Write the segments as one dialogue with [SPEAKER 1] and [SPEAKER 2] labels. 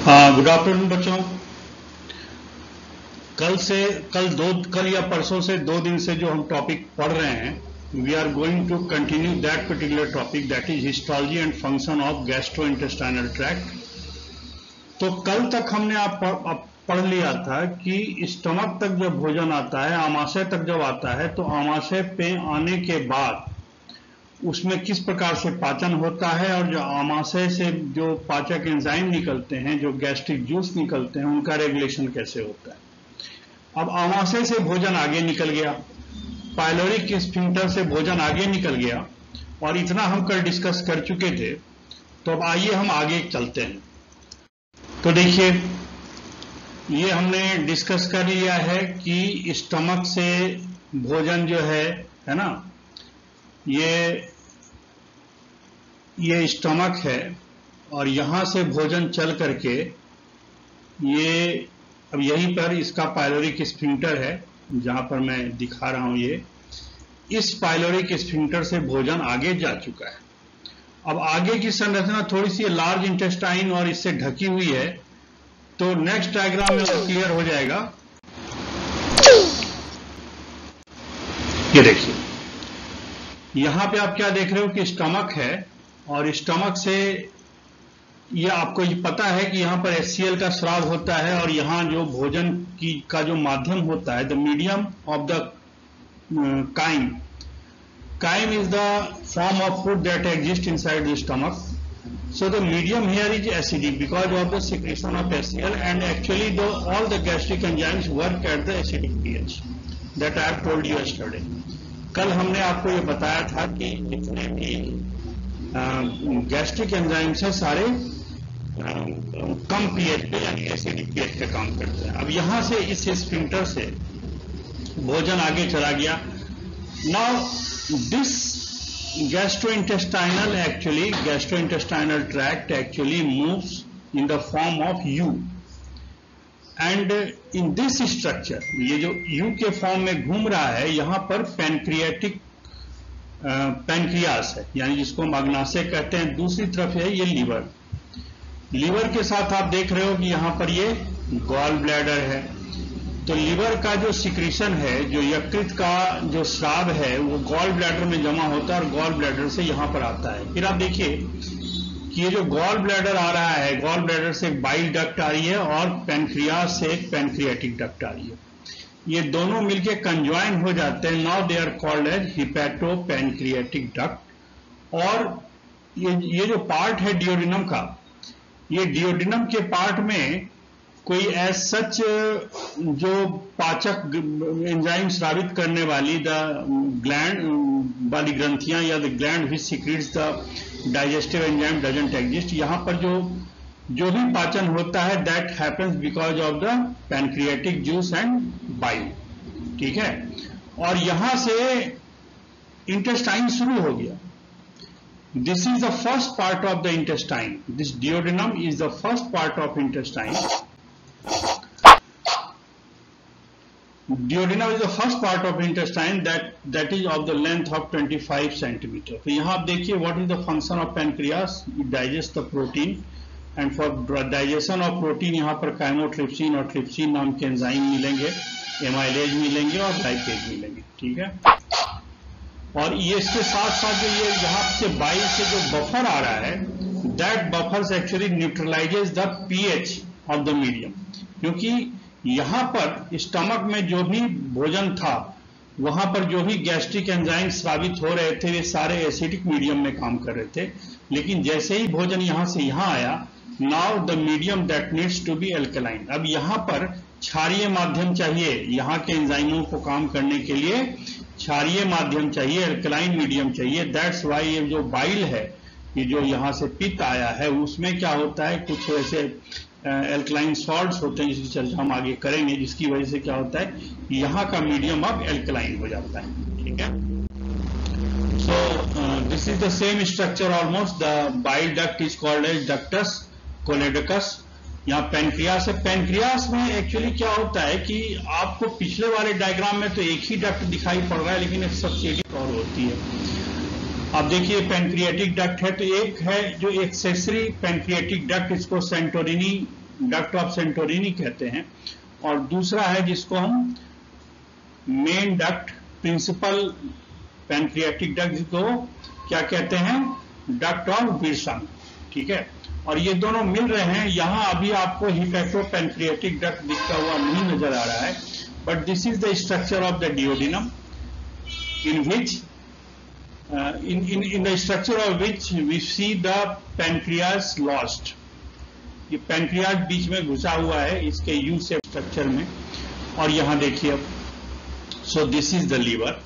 [SPEAKER 1] हाँ, good afternoon बच्चों। कल या परसों से 2 दिन से जो हम टॉपिक पढ़ रहे हैं, we are going to continue that particular topic, that is histology and function of gastrointestinal tract. तो कल तक हमने आप पढ़ लिया था कि स्टमक तक जब भोजन आता है, आमाशय तक जब आता है, तो आमाशय पे आने के बाद उसमें किस प्रकार से पाचन होता है, और जो आमाशय से जो पाचक एंजाइम निकलते हैं, जो गैस्ट्रिक जूस निकलते हैं, उनका रेगुलेशन कैसे होता है। अब आमाशय से भोजन आगे निकल गया, पाइलोरिक स्फिंक्टर से भोजन आगे निकल गया, और इतना हम कल डिस्कस कर चुके थे। तो अब आइए हम आगे चलते हैं। तो देखिए, ये हमने डिस्कस कर लिया है कि स्टमक से भोजन जो है ना, ये स्टमक है, और यहां से भोजन चल करके ये अब यहीं पर इसका पाइलोरिक स्फिंक्टर है, जहां पर मैं दिखा रहा हूं। ये इस पाइलोरिक स्फिंक्टर से भोजन आगे जा चुका है। अब आगे की संरचना थोड़ी सी लार्ज इंटेस्टाइन और इससे ढकी हुई है, तो नेक्स्ट डायग्राम में वो क्लियर हो जाएगा। ये देखिए, यहां पे आप क्या देख रहे हो कि स्टमक है, और स्टमक से ये आपको पता है कि यहां पर HCl का स्राव होता है, और यहां जो भोजन का जो माध्यम होता है, the medium of the chyme is the form of food that exist inside the stomach. So the medium here is acidic because of the secretion of HCl, and actually all the gastric enzymes work at the acidic pH that I have told you yesterday. कल हमने आपको ये बताया था कि जितने भी gastric enzymes है सारे कम पीएच पे यानी एसिडिक पीएच पे काम करते हैं। अब यहां से इस स्फिंक्टर से भोजन आगे चला गया। Now this gastrointestinal tract actually moves in the form of U, and in this structure, ये जो U के फॉर्म में घूम रहा है, यहां पर पैनक्रियास है, यानी जिसको हम अग्नाशय कहते हैं। दूसरी तरफ है ये लीवर के साथ आप देख रहे हो कि यहां पर ये गॉल ब्लैडर है। तो लीवर का जो सिक्रीशन है, जो यकृत का जो स्राव है, वो गॉल ब्लैडर में जमा होता है, और गॉल ब्लैडर से यहां पर आता है। फिर आप देखिए कि ये जो गॉल ब्लैडर आ रहा है, गॉल ब्लैडर से एक बाइल डक्ट आ रही है, और पैनक्रियास से एक पैनक्रियाटिक डक्ट आ रही है। ये दोनों मिलके कंजॉइन हो जाते हैं। Now they are called as hepatopancreatic duct. और ये जो पार्ट है डियोडिनम का, ये डियोडिनम के पार्ट में कोई एज सच जो पाचक एंजाइम स्रावित करने वाली द ग्लैंड वाली ग्रंथियां या the gland which secretes the digestive enzyme doesn't exist. यहां पर जो भी पाचन होता है, that happens because of the pancreatic juice and bile. ठीक है, और यहां से इंटेस्टाइन शुरू हो गया। This is the first part of the intestine. This duodenum is the first part of intestine. Duodenum is the first part of intestine that is of the length of 25 centimeter. तो यहाँ आप देखिए, what is the function of pancreas? It digests the protein, and for digestion of protein यहाँ पर chymotrypsin और trypsin नाम के enzyme मिलेंगे, एमाइलेज मिलेंगे और लाइपेज मिलेंगे। ठीक है, और ये इसके साथ साथ जो ये यहाँ से बाइल से जो बफर आ रहा है, that buffers actually neutralizes the pH of the medium. क्योंकि यहाँ पर स्टमक में जो भी भोजन था, वहां पर जो भी गैस्ट्रिक एंजाइम स्रावित हो रहे थे, वे सारे एसिडिक मीडियम में काम कर रहे थे। लेकिन जैसे ही भोजन यहां से यहां आया, now the medium that needs to be alkaline. अब यहां पर क्षारीय माध्यम चाहिए, यहाँ के एंजाइमों को काम करने के लिए क्षारीय माध्यम चाहिए, एल्कलाइन मीडियम चाहिए। दैट्स वाई ये जो बाइल है, ये जो यहाँ से पित्त आया है, उसमें क्या होता है, कुछ ऐसे एल्कलाइन सॉल्ट्स होते हैं, जिसकी चर्चा हम आगे करेंगे, जिसकी वजह से क्या होता है, यहाँ का मीडियम अब एल्कलाइन हो जाता है। ठीक है, so this is the same structure almost. The bile duct is called as ductus choledochus. यहाँ पैनक्रियास है। पैनक्रियास में एक्चुअली क्या होता है कि आपको पिछले वाले डायग्राम में तो एक ही डक्ट दिखाई पड़ रहा है, लेकिन एक सब्सिडी और होती है। अब देखिए पैनक्रियाटिक डक्ट है, तो एक है जो एक्सेसरी पैनक्रियाटिक डक्ट, इसको सेंटोरिनी डक्ट ऑफ सेंटोरिनी कहते हैं, और दूसरा है जिसको हम main duct, principal pancreatic duct, जिसको क्या कहते हैं, डक्ट ऑफ विल्सन, ठीक है। और ये दोनों मिल रहे हैं। यहां अभी आपको हिपैटोपैनक्रियाटिक डक्ट दिखता हुआ नहीं नजर आ रहा है, but this is the structure of the duodenum in which in the structure of which we see the pancreas lost. ये पैनक्रियाज बीच में घुसा हुआ है इसके यू शेप स्ट्रक्चर में। और यहां देखिए अब, so this is the liver.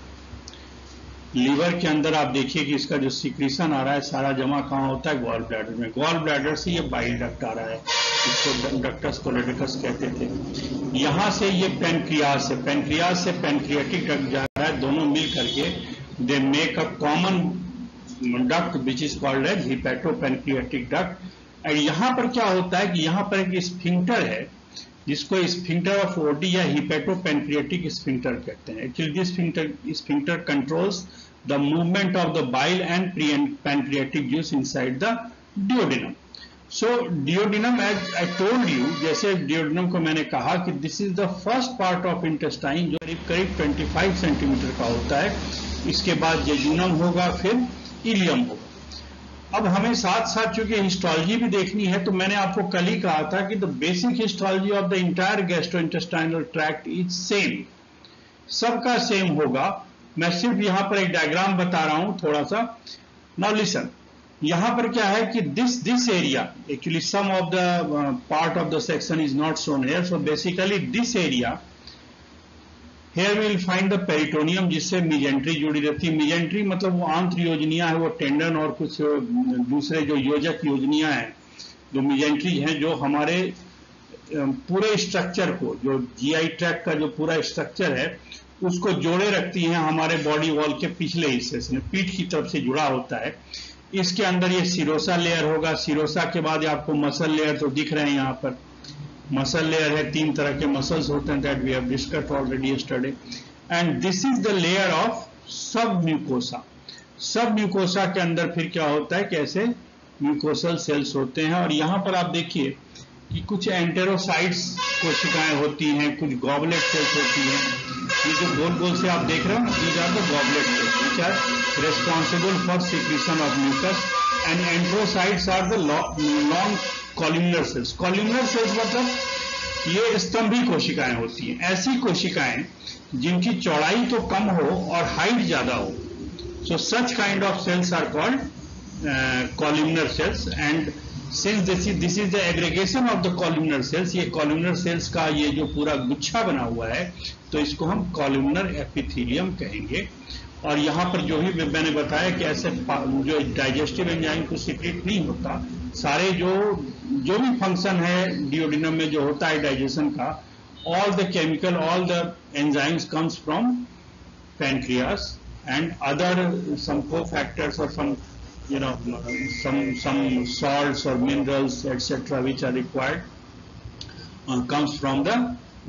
[SPEAKER 1] Liver के अंदर आप देखिए कि इसका जो सिक्रीशन आ रहा है सारा जमा कहाँ होता है, गॉल ब्लैडर में। गॉल ब्लैडर से ये बाइल डक्ट आ रहा है, इसको डक्टस कोलेटिकस कहते थे। यहां से ये पैनक्रियाज से पैनक्रियाटिक डक्ट जा रहा है, दोनों मिल करके they make a common duct which is called as hepatopancreatic duct. और यहां पर क्या होता है कि यहां पर एक स्फिंक्टर है जिसको स्फिंक्टर ऑफ ओडी या हिपैटोपैनक्रियाटिक स्फिंक्टर कहते हैं। Actually this sphincter controls the movement of the bile and pancreatic juice inside the duodenum. So duodenum, as I told you, जैसे डिओडिनम को मैंने कहा कि this is the first part of intestine जो करीब 25 सेंटीमीटर का होता है। इसके बाद जेजुनम होगा, फिर इलियम होगा। अब हमें साथ साथ चूंकि हिस्टोलॉजी भी देखनी है, तो मैंने आपको कल ही कहा था कि the basic histology of the entire gastrointestinal tract is same, सबका सेम होगा। मैं सिर्फ यहां पर एक डायग्राम बता रहा हूं थोड़ा सा। नाउ लिसन, यहां पर क्या है कि this area, actually some of the part of the section is not shown here, so basically this area here will find the peritoneum, जिससे मिजेंट्री जुड़ी रहती है। मिजेंट्री मतलब वो आंत्र योजनियां है, वो टेंडन और कुछ दूसरे जो योजक योजनियां हैं, जो मिजेंट्री हैं, जो हमारे पूरे स्ट्रक्चर को, जो जीआई ट्रैक्ट का जो पूरा स्ट्रक्चर है उसको जोड़े रखती हैं हमारे बॉडी वॉल के पिछले हिस्से से, पीठ की तरफ से जुड़ा होता है। इसके अंदर ये सिरोसा लेयर होगा। सिरोसा के बाद आपको मसल लेयर तो दिख रहे हैं, यहाँ पर मसल लेयर है। 3 तरह के मसल्स होते हैं, that we have discussed already yesterday. And this is the layer of submucosa. Submucosa के अंदर फिर क्या होता है, कैसे म्यूकोसल सेल्स होते हैं। और यहां पर आप देखिए कि कुछ एंटेरोसाइट्स कोशिकाएं होती हैं, कुछ गॉबलेट सेल्स होती हैं। ये जो गोल गोल से आप देख रहे हो ना, these are the goblet cells which are responsible for secretion of mucus, and enterocytes are the long columnar cells. Columnar cells मतलब ये स्तंभी कोशिकाएं होती हैं, ऐसी कोशिकाएं जिनकी चौड़ाई तो कम हो और हाइट ज्यादा हो। So such kind of cells are called columnar cells. And since this is the aggregation of the columnar cells, ये कॉल्यूमिनर सेल्स का ये जो पूरा गुच्छा बना हुआ है, तो इसको हम कॉल्यूमिनर एपिथेलियम कहेंगे। और यहां पर जो भी मैंने बताया कि ऐसे जो डाइजेस्टिव एंजाइम को सीक्रेट नहीं होता, सारे जो भी फंक्शन है डिओडिनम में जो होता है डाइजेशन का, all the chemical, all the enzymes comes from pancreas and other some cofactors और some some salts or minerals etc which are required comes from the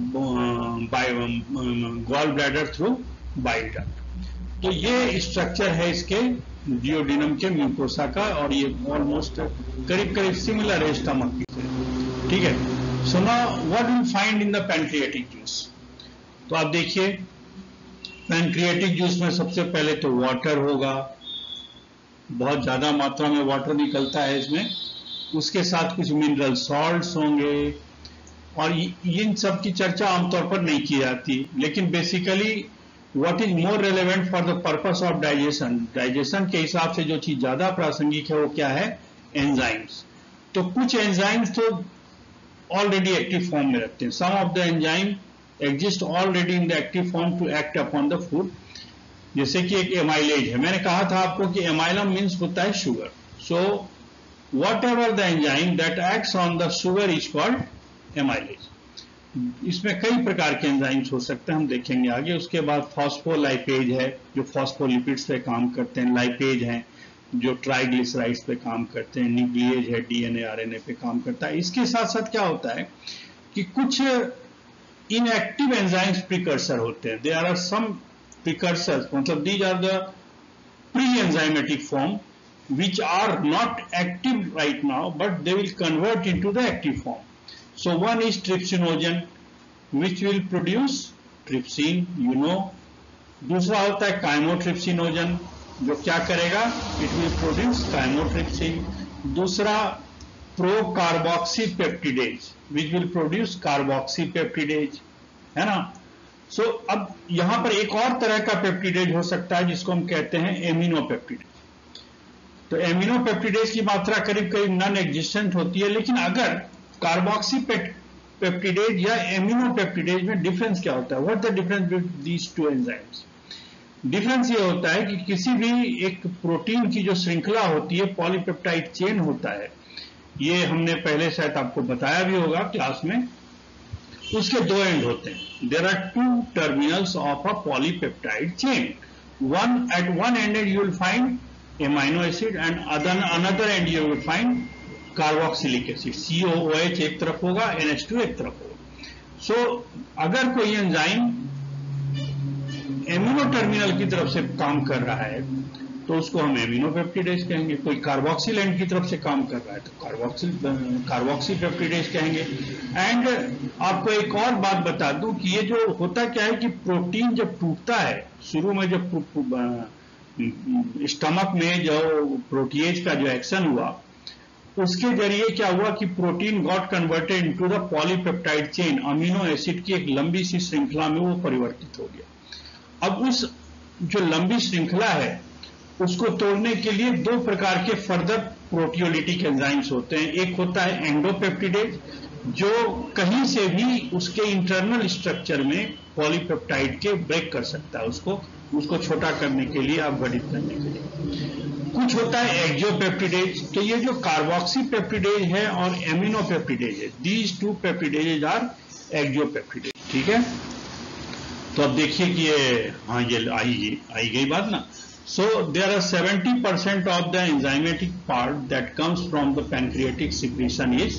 [SPEAKER 1] gallbladder through bile duct. तो ये structure है इसके duodenum के mucosa का, और ये almost करीब सिमिलर है स्टमक की, ठीक है। So now what will find in the pancreatic juice. तो आप देखिए पैनक्रियाटिक जूस में सबसे पहले तो वाटर होगा, बहुत ज्यादा मात्रा में वाटर निकलता है इसमें। उसके साथ कुछ मिनरल सॉल्ट्स होंगे, और इन सब की चर्चा आमतौर पर नहीं की जाती। लेकिन basically what is more relevant for the purpose of digestion, digestion के हिसाब से जो चीज ज्यादा प्रासंगिक है वो क्या है, एंजाइम्स। तो कुछ एंजाइम्स तो ऑलरेडी एक्टिव फॉर्म में रखते हैं। Some of the enzyme exist already in the active form to act upon the food. जैसे कि एक एमाइलेज है, मैंने कहा था आपको कि एमाइलम मीन्स होता है sugar. So whatever the enzyme that acts on the sugar is called amylase. इसमें कई प्रकार के एंजाइम्स हो सकते हैं, हम देखेंगे आगे। उसके बाद फॉस्फोलाइपेज है जो फॉस्फोलिपिड्स पे काम करते हैं, लाइपेज हैं जो ट्राइग्लिसराइड्स पे काम करते हैं, न्यूक्लिएज है डीएनए आरएनए पे काम करता है। इसके साथ साथ क्या होता है कि कुछ इनएक्टिव एंजाइम्स प्रिकर्सर होते हैं। देयर आर सम precursors, मतलब these are the pre-enzymatic form which are not active right now, but they will convert into the active form. So one is trypsinogen which will produce trypsin, you know. दूसरा होता है chymotrypsinogen जो क्या करेगा, it will produce chymotrypsin. दूसरा procarboxypeptidase which will produce carboxypeptidase, है ना. सो अब यहां पर एक और तरह का पेप्टिडेज हो सकता है जिसको हम कहते हैं एमिनोपेप्टिडेज. तो एमिनोपेप्टिडेज की मात्रा करीब करीब नॉन एग्जिस्टेंट होती है, लेकिन अगर कार्बोक्सी पेप्टिडेज या एमिनोपेप्टिडेज में डिफरेंस क्या होता है, what the difference between these two enzymes. Difference ये होता है कि किसी भी एक प्रोटीन की जो श्रृंखला होती है, पॉलीपेप्टाइड चेन होता है, ये हमने पहले शायद आपको बताया भी होगा क्लास में, उसके दो एंड होते हैं. There are two terminals of a polypeptide chain. One at one end you will find amino acid and another end you will find carboxylic acid. COOH एक तरफ होगा, NH2 एक तरफ होगा. सो अगर कोई एंजाइम एमिनो टर्मिनल की तरफ से काम कर रहा है तो उसको हम एमिनोपेप्टिडेज कहेंगे. कोई कार्बोक्सिल एंड की तरफ से काम कर रहा है तो कार्बोक्सी पेप्टिडेज कहेंगे. एंड आपको एक और बात बता दूं कि ये जो होता क्या है कि प्रोटीन जब टूटता है, शुरू में जब स्टमक में जो प्रोटीएज का जो एक्शन हुआ, उसके जरिए क्या हुआ कि protein got converted into the polypeptide chain. Amino acid की एक लंबी सी श्रृंखला में वो परिवर्तित हो गया. अब उस जो लंबी श्रृंखला है उसको तोड़ने के लिए दो प्रकार के फर्दर प्रोटियोलिटिक एंजाइम्स होते हैं. एक होता है एंडोपेप्टिडेज जो कहीं से भी उसके इंटरनल स्ट्रक्चर में पॉलीपेप्टाइड के ब्रेक कर सकता है, उसको छोटा करने के लिए, अपघटित करने के लिए. कुछ होता है एक्जियोपेप्टिडेज. तो ये जो कार्बोक्सी पेप्टिडेज है और एमिनोपेप्टिडेज है, these two peptidase are exopeptidase. ठीक है, तो अब देखिए कि ये आई गई बात ना. So there are 70% of the enzymatic part that comes from the pancreatic secretion is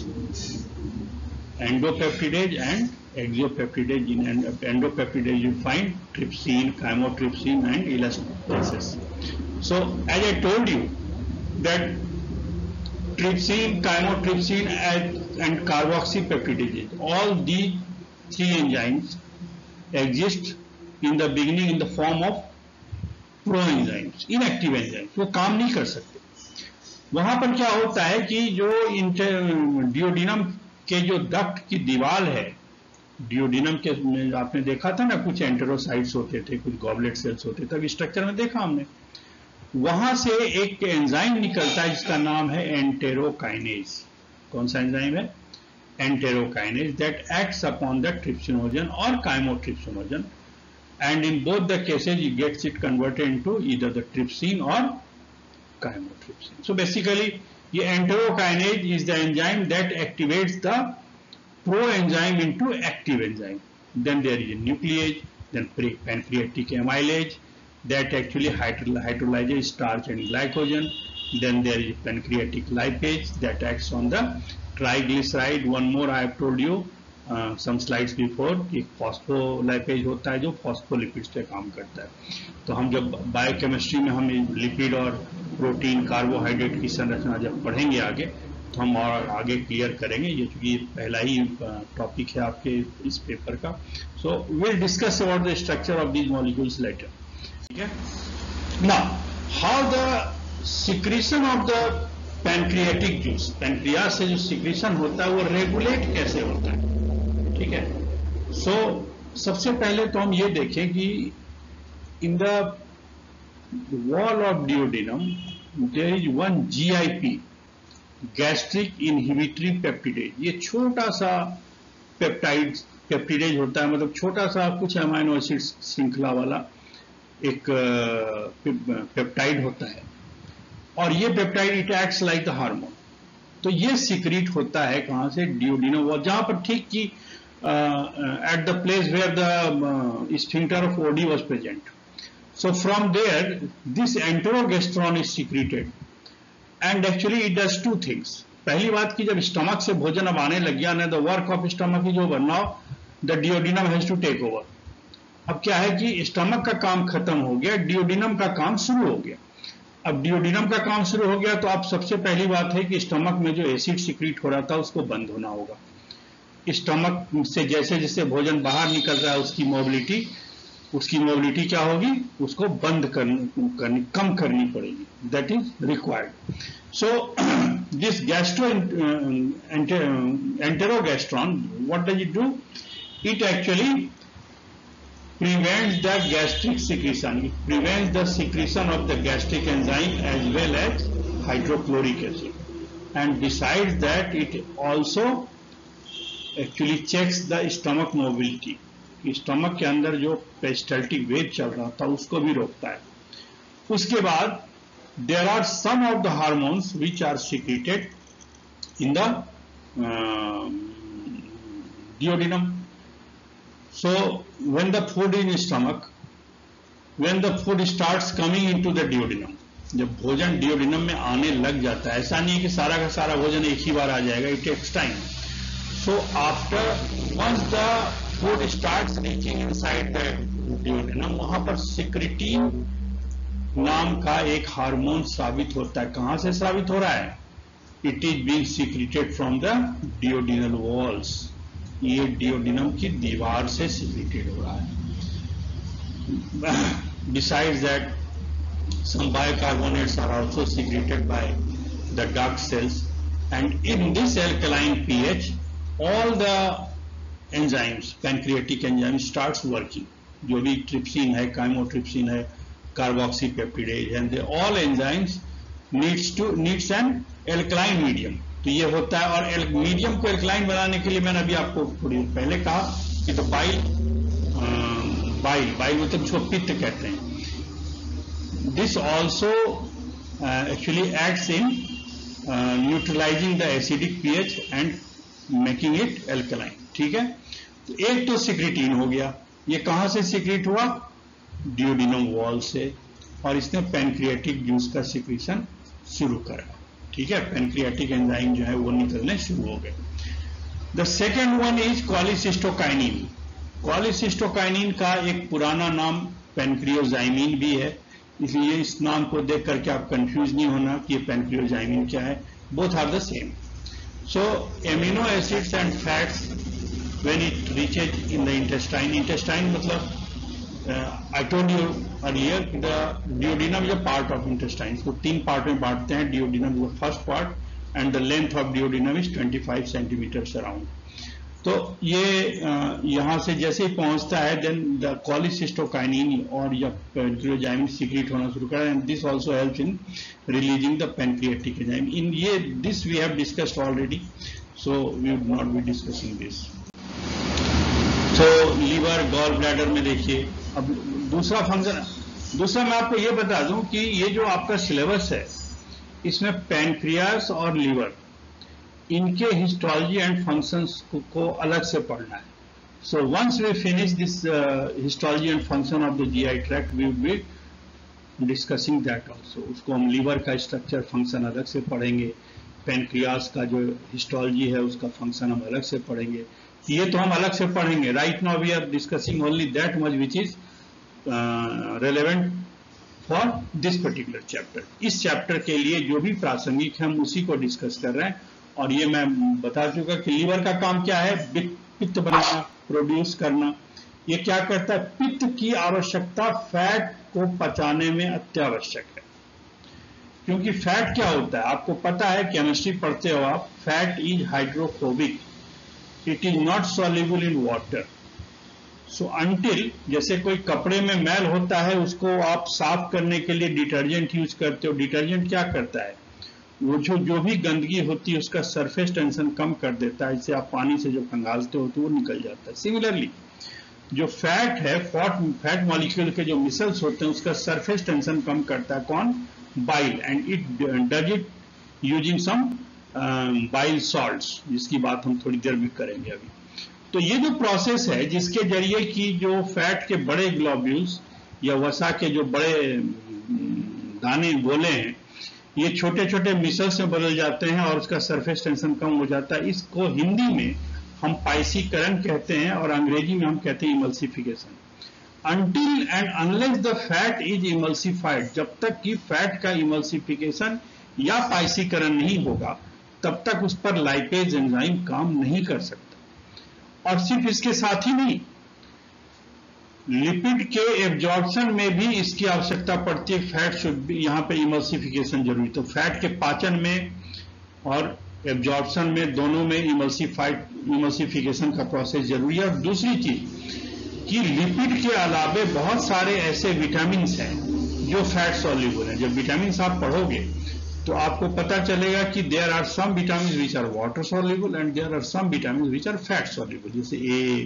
[SPEAKER 1] endopeptidase and exopeptidase. In endopeptidase you find trypsin, chymotrypsin and elastases. So as I told you that trypsin, chymotrypsin and carboxypeptidase, all these three enzymes exist in the beginning in the form of proenzymes, inactive enzymes, वो काम नहीं कर सकते. वहां पर क्या होता है कि जो डियोडिनम के जो डक्ट की दीवार है, डियोडिनम के आपने देखा था ना, कुछ एंटेरोसाइट्स होते थे, कुछ गॉबलेट सेल्स होते थे, स्ट्रक्चर में देखा हमने. वहां से एक एंजाइम निकलता है जिसका नाम है एंटेरोकाइनेज. कौन सा एंजाइम है? Enterokinase. That acts upon the trypsinogen और chymotrypsinogen. And in both the cases, it gets it converted into either the trypsin or chymotrypsin. So basically, the enterokinase is the enzyme that activates the proenzyme into active enzyme. Then there is a nuclease, then pancreatic amylase that actually hydrolyzes starch and glycogen. Then there is pancreatic lipase that acts on the triglyceride. One more I have told you some slides before, एक phospholipase होता है जो phospholipids पे काम करता है. तो हम जब बायोकेमिस्ट्री में हम लिपिड और प्रोटीन, कार्बोहाइड्रेट की संरचना जब पढ़ेंगे आगे, तो हम और आगे क्लियर करेंगे. ये चूंकि पहला ही टॉपिक है आपके इस पेपर का. So will discuss about the structure of these molecules later. ठीक है. Now how the secretion of the pancreatic juice, pancreas से जो सिक्रीशन होता है वो रेगुलेट कैसे होता है. ठीक है. सो सबसे पहले तो हम ये देखें कि in the wall of duodenum there is one GIP, gastric inhibitory peptidase. ये छोटा सा पेप्टिडेज होता है, मतलब छोटा सा कुछ अमाइनो एसिड श्रृंखला वाला एक पेप्टाइड होता है. और ये peptide it acts like the hormone. तो ये सिक्रीट होता है कहां से? डियोडिनम वॉल, जहां पर ठीक की at the place where the sphincter of OD was present. So from there this enterogastron is secreted and actually it does two things. पहली बात कि जब स्टमक से भोजन अब आने लग गया ना, the work of stomach is over. Now the duodenum has to take over. अब क्या है कि स्टमक का काम खत्म हो गया, डियोडिनम का काम शुरू हो गया. अब डियोडिनम का काम शुरू हो गया तो अब सबसे पहली बात है कि स्टमक में जो एसिड सिक्रीट हो रहा था उसको बंद होना होगा. स्टमक से जैसे जैसे भोजन बाहर निकल रहा है उसकी मोबिलिटी क्या होगी, उसको बंद कम करनी पड़ेगी, that is required. So this enterogastron, what does it do? It actually prevents the gastric secretion. It prevents the secretion of the gastric enzyme as well as hydrochloric acid. And besides that, it also actually checks the stomach mobility. Stomach के अंदर जो peristaltic wave चल रहा था उसको भी रोकता है. उसके बाद there are some of the hormones which are secreted in the duodenum. So when the food in stomach, when the food starts coming into the duodenum, जब भोजन डिओडिनम में आने लग जाता है, ऐसा नहीं है कि सारा का सारा भोजन एक ही बार आ जाएगा, it takes time. So after once the food starts reaching inside the duodenum, वहां पर सिक्रेटिन नाम का एक हार्मोन स्रावित होता है. कहां से स्रावित हो रहा है? It is being secreted from the duodenal walls. ये डिओडिनम की दीवार से सीक्रेटेड हो रहा है. Besides that some bicarbonates are also secreted by the duct cells, and in this alkaline pH all the enzymes, pancreatic enzymes starts working. जो भी trypsin है, chymotrypsin है, carboxypeptidase, and they all enzymes needs an alkaline medium. तो ये होता है. और medium को alkaline बनाने के लिए मैंने अभी आपको थोड़ी देर पहले कहा कि तो बाइल मतलब जो पित्त कहते हैं, this also actually acts in neutralizing the acidic pH and making it alkaline. ठीक है. तो एक तो सिक्रेटिन हो गया. ये कहां से सिक्रेट हुआ? डिओडिनम वॉल से, और इसने पैनक्रियाटिक जूस का सिक्रेशन शुरू करा. ठीक है. पैनक्रियाटिक एंजाइम जो है वो निकलने शुरू हो गए. The second one is cholecystokinin. Cholecystokinin का एक पुराना नाम पैनक्रियोजाइमिन भी है, इसलिए इस नाम को देख करके आप कंफ्यूज नहीं होना कि ये पैनक्रियोजाइमिन क्या है. Both are the same. So amino acids and fats when it reaches in the intestine मतलब I told you earlier the duodenum is a part of intestine. इसको 3 पार्ट में बांटते हैं. Duodenum is the first part and the length of duodenum is 25 centimetre around. तो ये यहां से जैसे ही पहुंचता है देन द कॉलिसिस्टोकाइनिन और या पैनक्रियोजाइमिन सीक्रेट होना शुरू करता है, and this also helps in releasing the pancreatic enzyme. In ये this we have discussed already, so we would not be discussing this. तो लीवर गॉल ब्लैडर में देखिए. अब दूसरा फंक्शन, दूसरा मैं आपको ये बता दूं कि ये जो आपका सिलेबस है इसमें पैनक्रियास और लीवर इनके हिस्टोलॉजी एंड फंक्शंस को अलग से पढ़ना है. So once we finish this histology and function of the GI tract we will be discussing that also. उसको हम लीवर का स्ट्रक्चर फंक्शन अलग से पढ़ेंगे, पैनक्रियास का जो हिस्टोलॉजी है उसका फंक्शन हम अलग से पढ़ेंगे. ये तो हम अलग से पढ़ेंगे. Right now we are discussing only that much which is relevant for this particular chapter. इस चैप्टर के लिए जो भी प्रासंगिक है हम उसी को डिस्कस कर रहे हैं. और ये मैं बता चुका कि लीवर का काम क्या है? पित्त बनाना, प्रोड्यूस करना. ये क्या करता है? पित्त की आवश्यकता फैट को पचाने में अत्यावश्यक है. क्योंकि फैट क्या होता है आपको पता है, केमिस्ट्री पढ़ते हो आप. Fat is hydrophobic, it is not soluble in water. So until जैसे कोई कपड़े में मैल होता है उसको आप साफ करने के लिए डिटर्जेंट यूज करते हो. डिटर्जेंट क्या करता है? वो जो भी गंदगी होती है उसका सरफेस टेंशन कम कर देता है. इससे आप पानी से जब खंगालते हो तो वो निकल जाता है. सिमिलरली जो फैट है, फैट मॉलिक्यूल के जो मिसल्स होते हैं उसका सरफेस टेंशन कम करता है. कौन? Bile. And it does it using some bile salts, जिसकी बात हम थोड़ी देर में करेंगे अभी. तो ये जो प्रोसेस है जिसके जरिए कि जो फैट के बड़े ग्लोब्यूल्स या वसा के जो बड़े दाने गोले हैं ये छोटे छोटे मिसल्स में बदल जाते हैं और उसका सरफेस टेंशन कम हो जाता है. इसको हिंदी में हम पाइसीकरण कहते हैं और अंग्रेजी में हम कहते हैं emulsification. Until and unless the fat is emulsified, जब तक कि फैट का इमल्सिफिकेशन या पाइसीकरण नहीं होगा तब तक उस पर लाइपेज एंजाइम काम नहीं कर सकता. और सिर्फ इसके साथ ही नहीं, लिपिड के एब्जॉर्प्शन में भी इसकी आवश्यकता पड़ती है। फैट शुड भी, यहाँ पे इमल्सिफिकेशन जरूरी, तो फैट के पाचन में और एब्जॉर्प्शन में दोनों में इमल्सिफिकेशन का प्रोसेस जरूरी है। और दूसरी चीज कि लिपिड के अलावे बहुत सारे ऐसे विटामिन हैं जो फैट सॉल्युबल हैं। जब विटामिन आप पढ़ोगे तो आपको पता चलेगा कि there are some vitamin which are water soluble and there are some vitamin which are fat soluble, जैसे ए,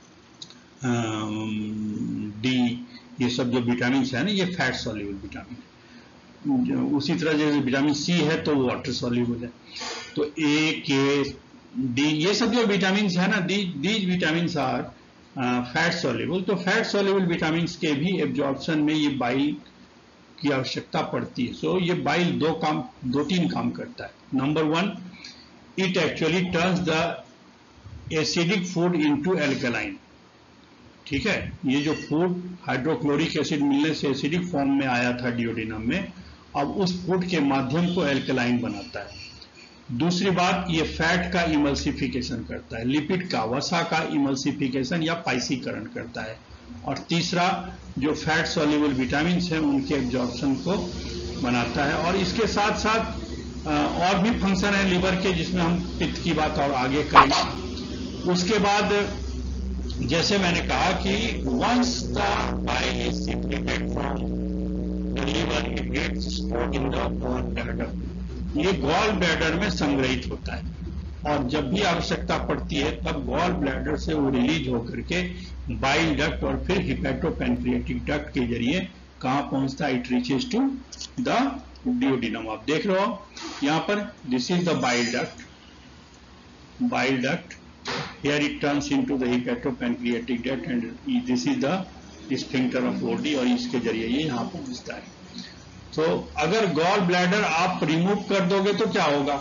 [SPEAKER 1] डी, ये सब जो विटामिन है ना, ये फैट सॉल्युबल विटामिन है। उसी तरह जैसे विटामिन सी है तो वाटर सॉल्युबल है। तो ए, के, डी, ये सब जो विटामिन है ना, these vitamin are fat soluble. तो फैट सॉल्युबल विटामिन के भी एब्जॉर्प्शन में ये बाइल की आवश्यकता पड़ती है। सो ये बाइल दो तीन काम करता है। Number one, it actually turns the acidic food into alkaline. ठीक है, ये जो फूड हाइड्रोक्लोरिक एसिड मिलने से एसिडिक फॉर्म में आया था डिओडिनम में, अब उस फूड के माध्यम को एल्कलाइन बनाता है। दूसरी बात, ये फैट का इमल्सिफिकेशन करता है, लिपिड का, वसा का इमल्सिफिकेशन या पाइसीकरण करता है। और तीसरा, जो फैट सॉल्युबल विटामिन हैं उनके एब्जॉर्प्शन को बनाता है। और इसके साथ साथ और भी फंक्शन है लिवर के, जिसमें हम पित्त की बात और आगे करेंगे। उसके बाद जैसे मैंने कहा कि once the bile is separated from the liver, it gets stored in the gall bladder. ये गॉल ब्लैडर में संग्रहित होता है और जब भी आवश्यकता पड़ती है तब गॉल ब्लैडर से वो रिलीज होकर के बाइल डक्ट और फिर हिपैटोपैनक्रियाटिक डक्ट के जरिए कहां पहुंचता है, it reaches to the duodenum. आप देख रहे हो यहां पर, this is the bile duct, here it turns into the hepatopancreatic duct and this is the sphincter of Loddi और इसके जरिए ये यहाँ पहुंचता है। तो अगर गॉल ब्लैडर आप रिमूव कर दोगे तो क्या होगा,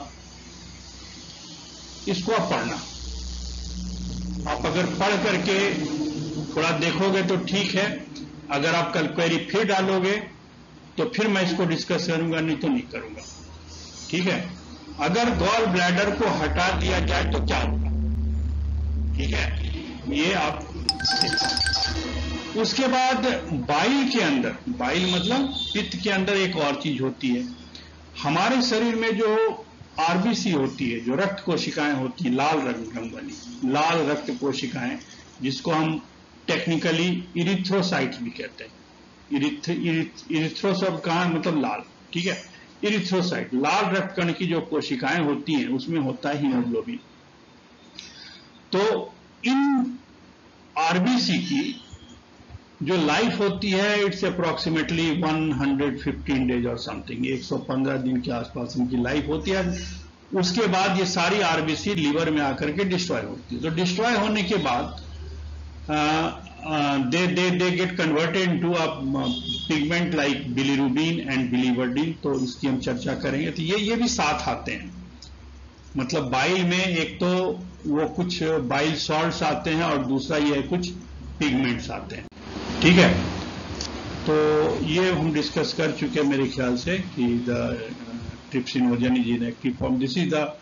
[SPEAKER 1] इसको आप पढ़ना। आप अगर पढ़ करके थोड़ा देखोगे तो ठीक है, अगर आप कल क्वेरी फिर डालोगे तो फिर मैं इसको डिस्कस करूंगा, नहीं तो नहीं करूंगा। ठीक है, अगर गॉल ब्लैडर को हटा दिया जाए तो क्या होगा, ठीक है, ये आप। उसके बाद बाइल के अंदर, बाइल मतलब पित्त के अंदर एक और चीज होती है। हमारे शरीर में जो आरबीसी होती है, जो रक्त कोशिकाएं होती हैं, लाल रंग वाली लाल रक्त कोशिकाएं, जिसको हम टेक्निकली इरिथ्रोसाइट्स भी कहते हैं। इरिथ्रोसाइट कहाँ, मतलब लाल, ठीक है, इरिथ्रोसाइट, लाल रक्त कण की जो कोशिकाएं होती हैं उसमें होता है हीमोग्लोबिन। तो इन आरबीसी की जो लाइफ होती है, इट्स अप्रोक्सीमेटली 115 डेज और समथिंग, 115 दिन के आसपास इनकी लाइफ होती है। उसके बाद ये सारी आरबीसी लिवर में आकर के डिस्ट्रॉय होती है। तो डिस्ट्रॉय होने के बाद they get converted into a pigment like bilirubin and biliverdin। तो इसकी हम चर्चा करेंगे। तो ये भी साथ आते हैं, मतलब बाइल में एक तो वो कुछ बाइल सॉल्ट्स आते हैं और दूसरा ये कुछ पिगमेंट्स आते हैं। ठीक है, तो ये हम डिस्कस कर चुके हैं मेरे ख्याल से कि the trypsinogen is inactive form. This is the,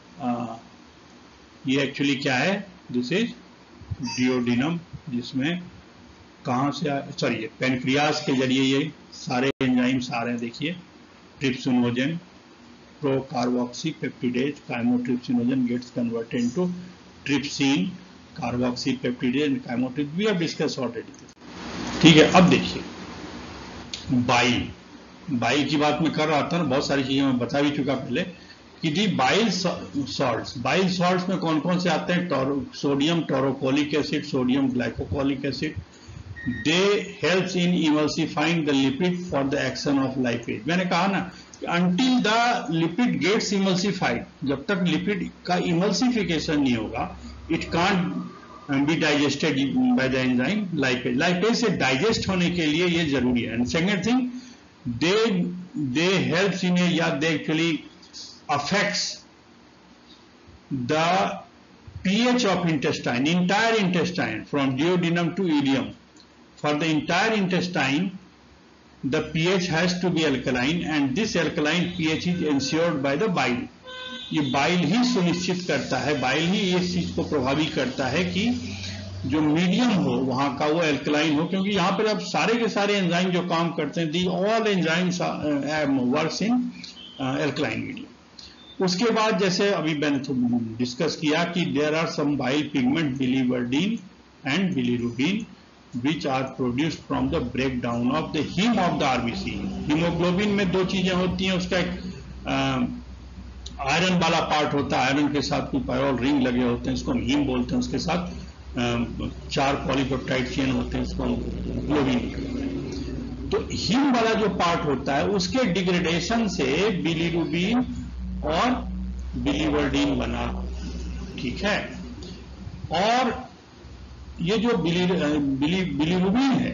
[SPEAKER 1] ये एक्चुअली क्या है, दिस इज डिओडिनम, जिसमें कहां से, सॉरी, पेनक्रियाज के जरिए ये सारे एंजाइम्स आ रहे हैं। देखिए, trypsinogen, pro-carboxypeptidase, chymotrypsinogen gets converted into trypsin, carboxypeptidase and chymotrypsin, we have discussed already। ठीक है, अब देखिए बाइल की बात मैं कर रहा था ना, बहुत सारी चीजें मैं बता भी चुका पहले कि दी बाइल सॉल्ट्स में कौन कौन से आते हैं, sodium taurocholic acid, sodium glycocholic acid. They helps in emulsifying the lipid for the action of lipase. मैंने कहा ना, until the lipid gets emulsified, जब तक लिपिड का इमल्सिफिकेशन नहीं होगा, it can't be digested by the enzyme lipase। Lipase से digest होने के लिए ये जरूरी है। And second thing, they helps in a, या they actually affects the pH of intestine, entire intestine from duodenum to ileum। For the entire intestine the pH has to be alkaline and this alkaline pH is ensured by the bile। ये bile ही सुनिश्चित करता है, bile ही इस चीज को प्रभावित करता है कि जो मीडियम हो वहां का वो एल्कलाइन हो, क्योंकि यहाँ पर अब सारे के सारे एंजाइम जो काम करते हैं, the all enzymes works in alkaline medium. उसके बाद जैसे अभी मैंने डिस्कस किया कि there are some bile pigment biliverdin and bilirubin which are produced from the breakdown of the heme of the RBC। Haemoglobin में दो चीजें होती हैं, उसका एक आयरन वाला पार्ट होता है, आयरन के साथ कोई पायरोल रिंग लगे होते हैं, इसको हम हीम बोलते हैं, उसके साथ 4 पॉलीपेप्टाइड चेन होते हैं, इसको हम ग्लोबिन। तो हीम वाला जो पार्ट होता है उसके डिग्रेडेशन से बिलीरुबिन और बिलीवर्डिन बना, ठीक है। और ये जो बिलीरुबिन है,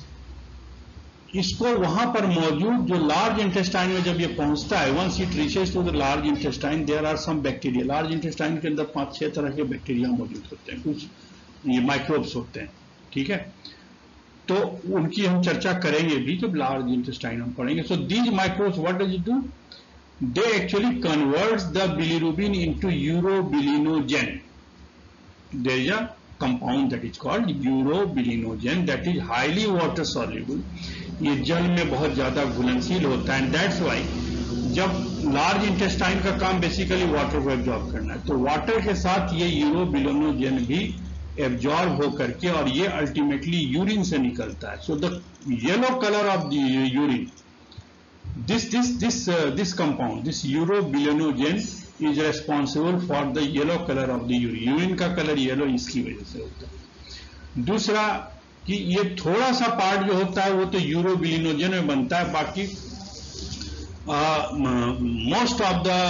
[SPEAKER 1] इसको वहां पर मौजूद जो लार्ज इंटेस्टाइन में जब ये पहुंचता है, once it reaches to the large intestine there are some bacteria. Large intestine के अंदर 5-6 तरह के बैक्टीरिया मौजूद होते हैं, कुछ ये माइक्रोब्स होते हैं, ठीक है। तो उनकी हम चर्चा करेंगे भी जब लार्ज इंटेस्टाइन हम पढ़ेंगे। So these microbes what does it do, they actually converts the bilirubin into urobilinogen. There is a compound that is called urobilinogen that is highly water soluble। ये जल में बहुत ज्यादा घुलनशील होता है, एंड दैट्स वाई जब लार्ज इंटेस्टाइन का काम बेसिकली वाटर को एब्जॉर्ब करना है, तो वाटर के साथ ये यूरोबिलिनोजेन भी एब्जॉर्ब होकर के और ये अल्टीमेटली यूरिन से निकलता है। So the yellow colour of the urine, this compound, this urobilinogen is responsible for the yellow color of the urine। Urine का कलर येलो इसकी वजह से होता है। दूसरा कि ये थोड़ा सा पार्ट जो होता है वो तो यूरोबिलिनोजेन में बनता है, बाकी most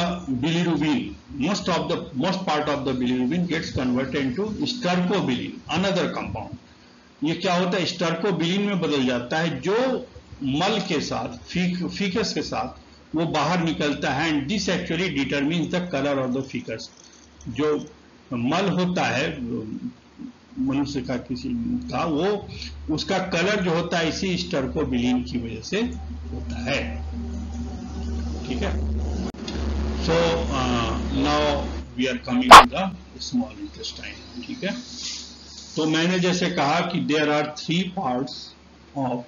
[SPEAKER 1] part of the bilirubin gets converted into stercobilin, another compound। ये क्या होता है, स्टर्कोबिलिन में बदल जाता है, जो मल के साथ, फीकस के साथ वो बाहर निकलता है, and this actually determines the colour of the faeces. जो मल होता है मनुष्य का किसी का, वो उसका कलर जो होता है इसी स्टर्कोबिलिन की वजह से होता है, ठीक है। So now we are coming to the small intestine, ठीक है। तो मैंने जैसे कहा कि there are 3 parts of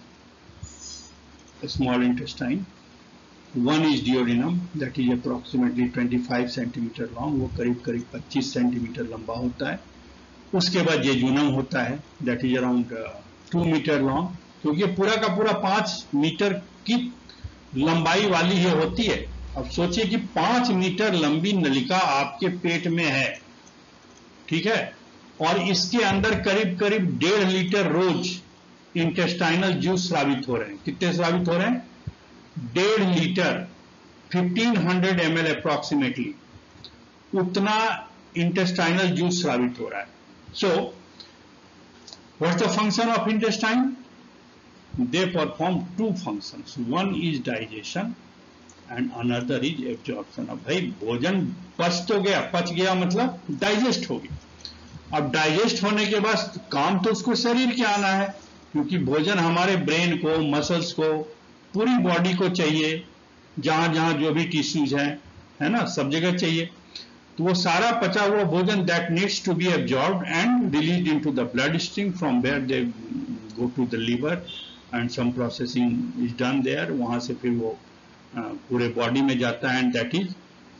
[SPEAKER 1] small intestine. One is duodenum, that is approximately 25 centimetre long, वो करीब 25 सेंटीमीटर लंबा होता है। उसके बाद जेजुनम होता है, that is around 2 metre long, क्योंकि पूरा का पूरा 5 मीटर की लंबाई वाली ये होती है। अब सोचिए कि 5 मीटर लंबी नलिका आपके पेट में है, ठीक है, और इसके अंदर करीब 1.5 लीटर रोज इंटेस्टाइनल जूस स्रावित हो रहे हैं। कितने स्रावित हो रहे हैं? 1.5 लीटर, 1500 ml अप्रोक्सीमेटली, उतना इंटेस्टाइनल जूस स्रावित हो रहा है। So what's the function of intestine? They perform 2 functions, one is digestion and another is absorption. अब भाई भोजन पच तो गया, पच गया मतलब डाइजेस्ट हो गया। अब डाइजेस्ट होने के बाद काम तो उसको शरीर के आना है, क्योंकि भोजन हमारे ब्रेन को, मसल्स को, पूरी बॉडी को चाहिए, जहां जहां जो भी टिश्यूज हैं, है ना, सब जगह चाहिए। तो वो सारा पचा हुआ भोजन that needs to be absorbed and released into the blood stream, from where they go to the liver and some processing is done there. वहां से फिर वो पूरे बॉडी में जाता है, and that is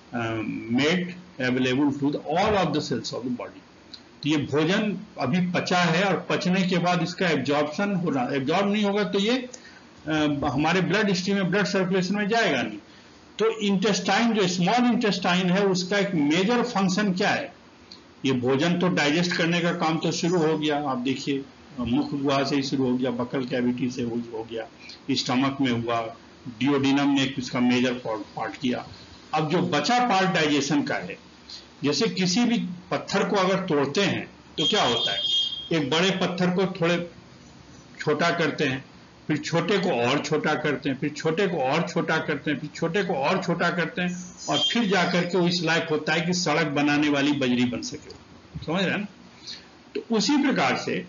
[SPEAKER 1] made available to the all of the cells of the body. तो ये भोजन अभी पचा है, और पचने के बाद इसका एब्जॉर्प्शन हो रहा, एब्जॉर्ब नहीं होगा तो ये हमारे ब्लड स्ट्रीम में, ब्लड सर्कुलेशन में जाएगा नहीं। तो इंटेस्टाइन, जो स्मॉल इंटेस्टाइन है, उसका एक मेजर फंक्शन क्या है? ये भोजन तो डाइजेस्ट करने का काम तो शुरू हो गया, आप देखिए मुख गुहा से ही शुरू हो गया, बकल कैविटी से हो गया, स्टमक में हुआ, डियोडिनम ने इसका मेजर पार्ट किया। अब जो बचा पार्ट डाइजेशन का है, जैसे किसी भी पत्थर को अगर तोड़ते हैं तो क्या होता है, एक बड़े पत्थर को थोड़े छोटा करते हैं, फिर छोटे को और छोटा करते हैं, फिर छोटे को और छोटा करते हैं, फिर छोटे को और छोटा करते हैं, और फिर जाकर के वो इस लायक होता है कि सड़क बनाने वाली बजरी बन सके। समझ रहे हैं ना? तो उसी प्रकार से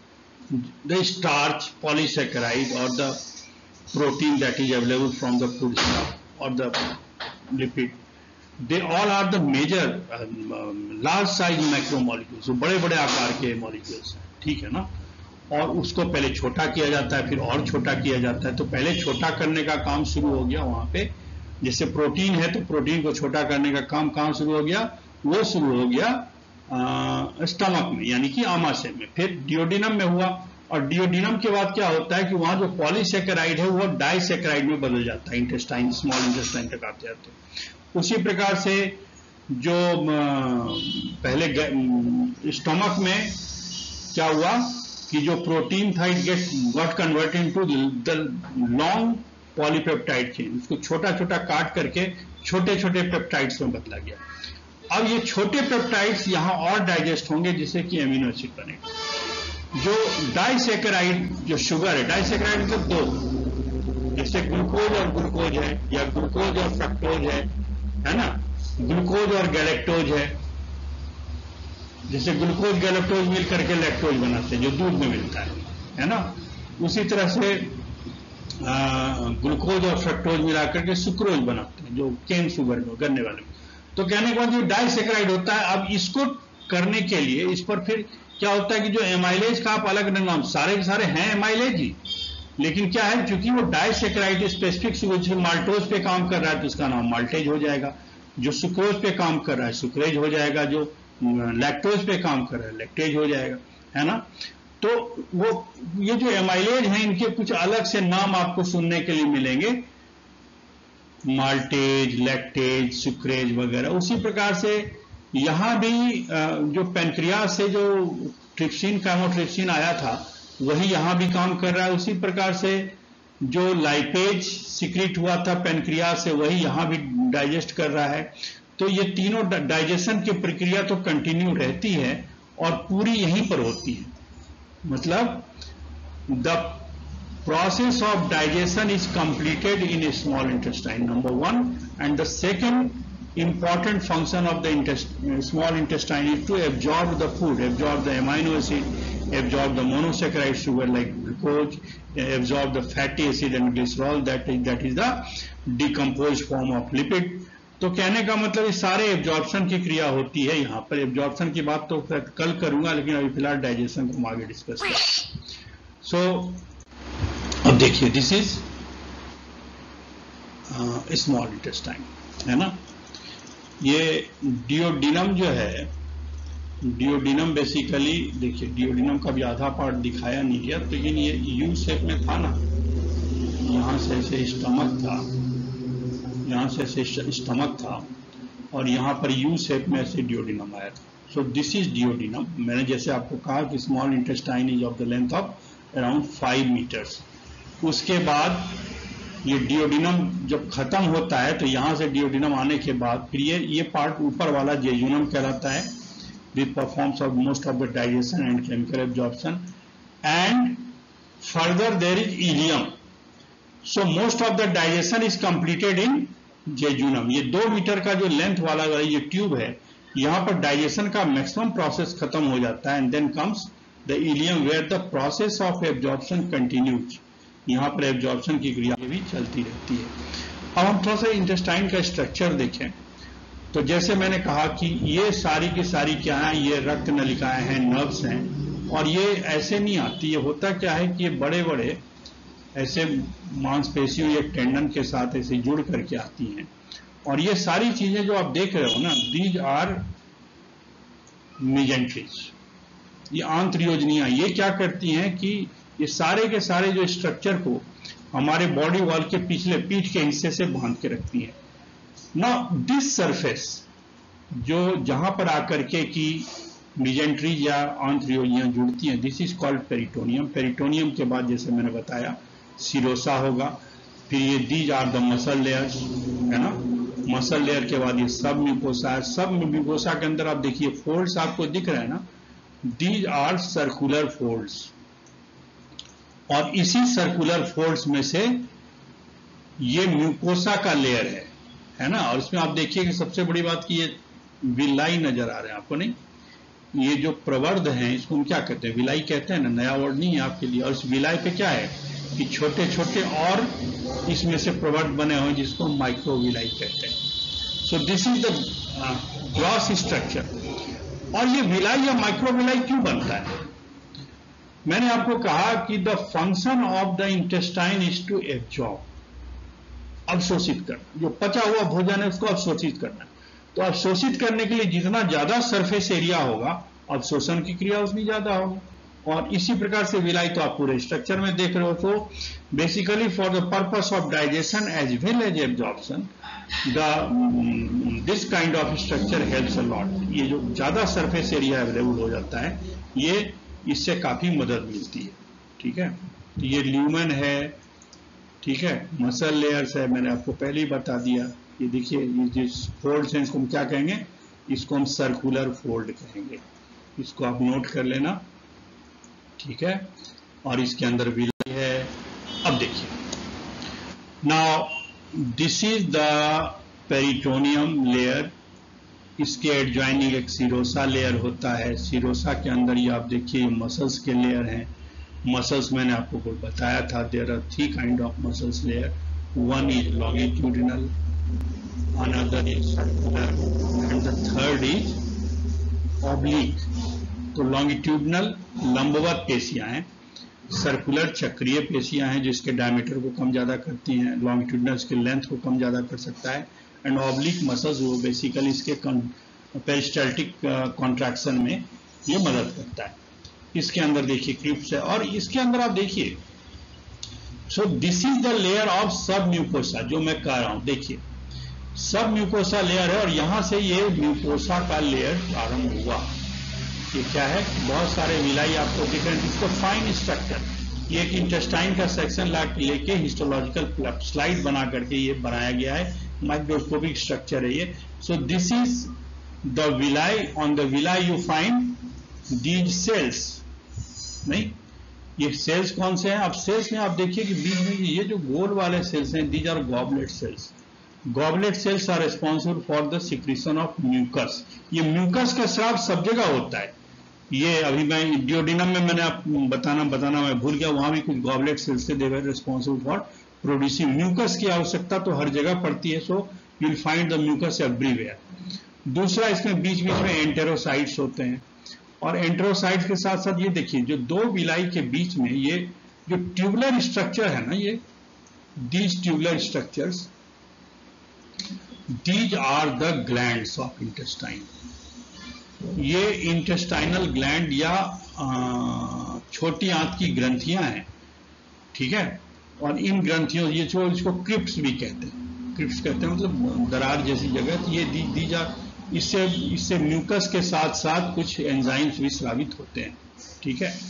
[SPEAKER 1] द स्टार्च, पॉलीसेकेराइड और the protein that is available from the food stuff और the lipid, they all are the major large size macromolecules, बड़े बड़े आकार के मॉलिक्यूल्स हैं, ठीक है ना। और उसको पहले छोटा किया जाता है, फिर और छोटा किया जाता है। तो पहले छोटा करने का काम शुरू हो गया वहां पे, जैसे प्रोटीन है तो प्रोटीन को छोटा करने का काम कहां शुरू हो गया, वो शुरू हो गया स्टमक में, यानी कि आमाशय में। फिर डियोडिनम में हुआ, और डियोडिनम के बाद क्या होता है कि वहां जो पॉलीसेकेराइड है वो डाइसेकेराइड में बदल जाता है, इंटेस्टाइन, स्मॉल इंटेस्टाइन तक आते आते। उसी प्रकार से जो पहले स्टमक में क्या हुआ कि जो प्रोटीन था it got converted into the long polypeptide chain, उसको छोटा छोटा काट करके छोटे छोटे पेप्टाइड्स में बदला गया। अब ये छोटे पेप्टाइड्स यहां और डाइजेस्ट होंगे जिससे कि एमिनो एसिड बनेगा। जो डाइसेकेराइड जो शुगर है, डाइसेकेराइड मतलब दो, जैसे ग्लूकोज और ग्लूकोज है, या ग्लूकोज और फ्रक्टोज है ना, ग्लूकोज और गैलेक्टोज जैसे ग्लूकोज गैलेक्टोज मिल करके लैक्टोज बनाते हैं जो दूध में मिलता है ना। उसी तरह से ग्लूकोज और फ्रक्टोज मिला करके सुक्रोज बनाते हैं जो केन शुगर में, गन्ने वाले में। तो कहने के बाद जो डाइसेकेराइड होता है, अब इसको करने के लिए इस पर फिर क्या होता है कि जो एमाइलेज का आप अलग नाम, सारे के सारे हैं एमाइलेज ही, लेकिन क्या है चूंकि वो डाइसेकेराइड स्पेसिफिक शुगर माल्टोज पे काम कर रहा है तो उसका नाम माल्टेज हो जाएगा, जो सुक्रोज पे काम कर रहा है सुक्रेज हो जाएगा, जो लैक्टोज पे काम कर रहा है लैक्टेज हो जाएगा, है ना। तो वो ये जो एमाइलेज हैं इनके कुछ अलग से नाम आपको सुनने के लिए मिलेंगे, माल्टेज, लैक्टेज, सुक्रेज वगैरह। उसी प्रकार से यहां भी जो पेनक्रियास से जो ट्रिप्सिन, कैमोट्रिप्सिन आया था वही यहां भी काम कर रहा है। उसी प्रकार से जो लाइपेज सिक्रीट हुआ था पेनक्रियास से वही यहां भी डाइजेस्ट कर रहा है। तो ये तीनों डाइजेशन की प्रक्रिया तो कंटिन्यू रहती है और पूरी यहीं पर होती है। मतलब the process of digestion is completed in a small intestine, number one, and the second important function of the small intestine is to absorb the food, absorb the amino acid, absorb the monosaccharide sugar like glucose, absorb the fatty acid and glycerol, that is the decomposed form of lipid. तो कहने का मतलब इस सारे absorption की क्रिया होती है यहाँ पर। एब्जॉर्प्शन की बात तो कल करूंगा, लेकिन अभी फिलहाल डाइजेशन को हम आगे डिस्कस करें। सो अब देखिए, दिस इज स्मॉल इंटेस्टाइन, है ना। ये डियोडिनम जो है, डियोडिनम बेसिकली देखिए, डियोडिनम का भी आधा पार्ट दिखाया नहीं गया, लेकिन ये यू शेप में था ना, यहां से ऐसे स्टमक था, यहां से ऐसे स्टमक था, और यहां पर यू शेप में ऐसे डियोडिनम आया था। So this is duodenum. मैंने जैसे आपको कहा कि small intestine is of the length of around 5 metres. उसके बाद ये डियोडिनम जब खत्म होता है तो यहां से डियोडिनम आने के बाद फिर ये पार्ट ऊपर वाला जेजुनम कहलाता है, which performs of most of the digestion and chemical absorption, and further there is ileum. So most of the digestion is completed in jejunum. ये 2 मीटर का जो लेंथ वाला ये ट्यूब है, यहां पर डाइजेशन का मैक्सिमम प्रोसेस खत्म हो जाता है, and then comes the ileum where the process of absorption continues. यहां पर एब्जॉर्प्शन की क्रिया भी चलती रहती है। अब हम थोड़ा सा इंटेस्टाइन का स्ट्रक्चर देखें तो जैसे मैंने कहा कि ये सारी की सारी क्या है, ये रक्त नलिकाएं हैं, नर्व्स हैं, और ये ऐसे नहीं आती। ये होता क्या है कि ये बड़े बड़े ऐसे मांसपेशियों या टेंडन के साथ ऐसे जुड़ करके आती हैं, और ये सारी चीजें जो आप देख रहे हो ना, दीज आर मेजेंट्रीज, ये आंत्रयोजनियां। ये क्या करती हैं कि ये सारे के सारे जो स्ट्रक्चर को हमारे बॉडी वॉल के पिछले पीठ के हिस्से से बांध के रखती हैं। नाउ दिस सरफेस जो जहां पर आकर के की मेजेंट्रीज या आंत्रयोजनियां जुड़ती हैं, this is called peritoneum. Peritoneum के बाद जैसे मैंने बताया सिरोसा होगा, फिर ये these are the muscle layers, है ना। मसल लेयर के बाद ये सब म्यूकोसा है। सब म्यूकोसा के अंदर आप देखिए फोल्ड्स आपको दिख रहे हैं ना, दीज आर सर्कुलर फोल्ड्स, और इसी सर्कुलर फोल्ड्स में से ये म्यूकोसा का लेयर है ना। और इसमें आप देखिए कि सबसे बड़ी बात की ये विलाई नजर आ रहे हैं आपको, नहीं, ये जो प्रवर्ध हैं इसको हम क्या कहते हैं, विलाई कहते हैं ना, नया वर्ड नहीं है आपके लिए। और इस विलाई पे क्या है कि छोटे छोटे और इसमें से प्रवर्ध बने हुए जिसको माइक्रोविलाई कहते हैं। So this is the gross structure. और ये विलाई या माइक्रोविलाई क्यों बनता है? मैंने आपको कहा कि the function of the intestine is to absorb, अवशोषित करना। जो पचा हुआ भोजन है उसको अवशोषित करना। तो अवशोषित करने के लिए जितना ज्यादा सरफेस एरिया होगा, अवशोषण की क्रिया उतनी ज्यादा होगी। और इसी प्रकार से विलाई तो आप पूरे स्ट्रक्चर में देख रहे हो। तो basically for the purpose of digestion as well as absorption this kind of structure helps a lot. ये जो ज्यादा सरफेस एरिया अवेलेबल हो जाता है, ये इससे काफी मदद मिलती है। ठीक है, तो ये ल्यूमेन है, ठीक है, मसल लेयर्स है, मैंने आपको पहले ही बता दिया। ये देखिए, ये जिस फोल्ड है इसको हम क्या कहेंगे? इसको हम सर्कुलर फोल्ड कहेंगे। इसको आप नोट कर लेना, ठीक है। और इसके अंदर विलाई है। अब देखिए, now this is the peritoneum layer. इसके एडजॉइनिंग एक सिरोसा लेयर होता है। सिरोसा के अंदर ये आप देखिए मसल्स के लेयर हैं। मसल्स मैंने आपको कुछ बताया था, there are 3 kind of muscles layer. One is longitudinal, another is circular and the third is oblique. तो लॉन्गिट्यूडिनल लंबवत पेशियां हैं, सर्कुलर चक्रीय पेशियां हैं जिसके डायमीटर को कम ज्यादा करती हैं, लॉन्गिट्यूडिनल इसके लेंथ को कम ज्यादा कर सकता है, एंड ऑब्लिक मसल्स वो बेसिकली इसके पेरिस्टाल्टिक कॉन्ट्रैक्शन में ये मदद करता है। इसके अंदर देखिए क्रिप्स है, और इसके अंदर आप देखिए, so this is the layer of submucosa. जो मैं कह रहा हूं, देखिए सब म्यूकोसा लेयर है, और यहां से ये म्यूकोसा का लेयर प्रारंभ हुआ। ये क्या है? बहुत सारे विलाई आपको दिख रहे हैं, इसको फाइन स्ट्रक्चर, ये एक इंटेस्टाइन का सेक्शन लेके हिस्टोलॉजिकल स्लाइड बना करके ये बनाया गया है। माइक्रोस्कोपिक स्ट्रक्चर है ये। So this is the villi. On the villi you find these cells. नहीं, ये सेल्स कौन से हैं? अब सेल्स में आप देखिए कि बीच में ये जो गोल वाले सेल्स हैं, these are goblet cells. Goblet cells are responsible for the secretion of mucus. ये म्यूकस का स्राव सब जगह होता है। ये अभी मैं डियोडिनम में मैंने आप बताना मैं भूल गया, वहां भी कुछ गॉबलेट सेल्स थे, they were responsible for producing mucus. की आवश्यकता तो हर जगह पड़ती है, so you will find the mucus everywhere. दूसरा, इसमें बीच बीच में एंटेरोसाइट्स होते हैं, और एंटेरोसाइट्स के साथ साथ ये देखिए जो दो विलाई के बीच में ये जो ट्यूबुलर स्ट्रक्चर है ना, ये these tubular structures, these are the glands of intestine. ये इंटेस्टाइनल ग्लैंड या छोटी आंत की ग्रंथियां हैं, ठीक है। और इन ग्रंथियों, ये जो इसको क्रिप्स भी कहते हैं, क्रिप्स कहते हैं मतलब दरार जैसी जगह। तो ये दीजा इससे म्यूकस के साथ साथ कुछ एंजाइम्स भी स्रावित होते हैं, ठीक है।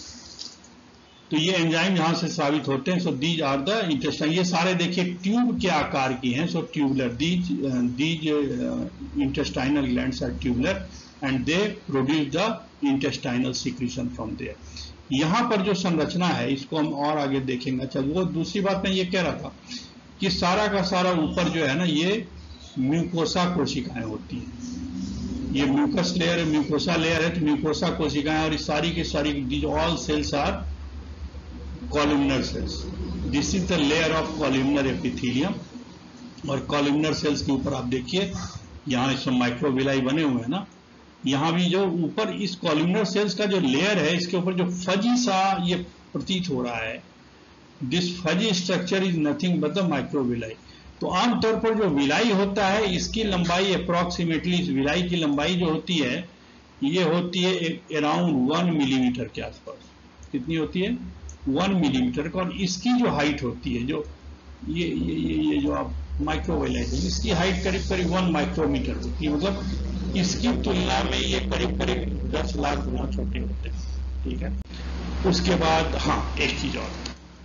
[SPEAKER 1] तो ये एंजाइम यहां से स्रावित होते हैं। So these are the intestine. ये सारे देखिए ट्यूब के आकार की हैं, so tubular. These intestinal glands are tubular and they produce the intestinal secretion from there. यहां पर जो संरचना है इसको हम और आगे देखेंगे। अच्छा, वो दूसरी बात मैं ये कह रहा था कि सारा का सारा ऊपर जो है ना, ये म्यूकोसा कोशिकाएं होती हैं। ये म्यूकस लेयर है, म्यूकोसा लेयर है, तो म्यूकोसा कोशिकाएं, और इस सारी की सारी these all cells are columnar cells. This is the layer of columnar epithelium. और कॉलमनर सेल्स के ऊपर आप देखिए यहां इसमें माइक्रोविलाई बने हुए हैं ना, यहां भी जो ऊपर इस कॉलमनर सेल्स का जो लेयर है, इसके ऊपर जो फजी सा ये प्रतीत हो रहा है, this fuzzy structure is nothing but the microvilli. तो आमतौर पर जो विलाई होता है, इसकी लंबाई अप्रोक्सीमेटली, इस विलाई की लंबाई जो होती है, ये होती है अराउंड 1 मिलीमीटर के आसपास। कितनी होती है? 1 मिलीमीटर का। और इसकी जो हाइट होती है, जो ये जो आप माइक्रोविलाई, इसकी हाइट करीब करीब 1 माइक्रोमीटर होती है। मतलब इसकी तुलना में ये करीब करीब 10 लाख गुना छोटे होते हैं, ठीक है। उसके बाद हाँ, एक चीज और,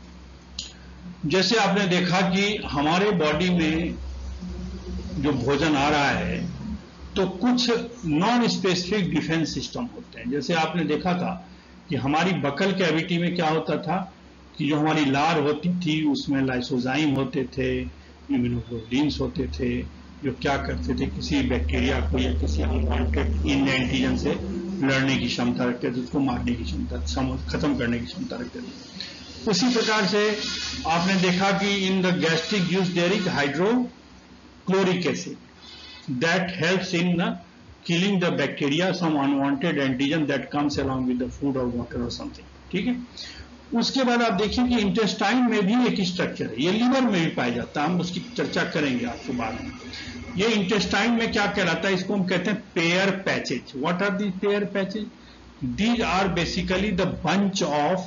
[SPEAKER 1] जैसे आपने देखा कि हमारे बॉडी में जो भोजन आ रहा है, तो कुछ नॉन स्पेसिफिक डिफेंस सिस्टम होते हैं। जैसे आपने देखा था कि हमारी बकल कैविटी में क्या होता था कि जो हमारी लार होती थी उसमें लाइसोजाइम होते थे, इम्यूनोग्लोबुलिन्स होते थे, जो क्या करते थे, किसी बैक्टीरिया को या किसी अनवांटेड इन एंटीजन से लड़ने की क्षमता रखते थे, उसको मारने की क्षमता, खत्म करने की क्षमता रखते थे। उसी प्रकार से आपने देखा कि in the gastric juice there is hydrochloric acid. that helps in killing the bacteria, some unwanted antigen that comes along with the food or water or something. ठीक है। उसके बाद आप देखिए कि इंटेस्टाइन में भी एक स्ट्रक्चर है, ये लीवर में भी पाया जाता है, हम उसकी चर्चा करेंगे आपको बाद में। ये इंटेस्टाइन में क्या कहलाता है, इसको हम कहते हैं Peyer patches. What are these Peyer patches? These are basically the bunch of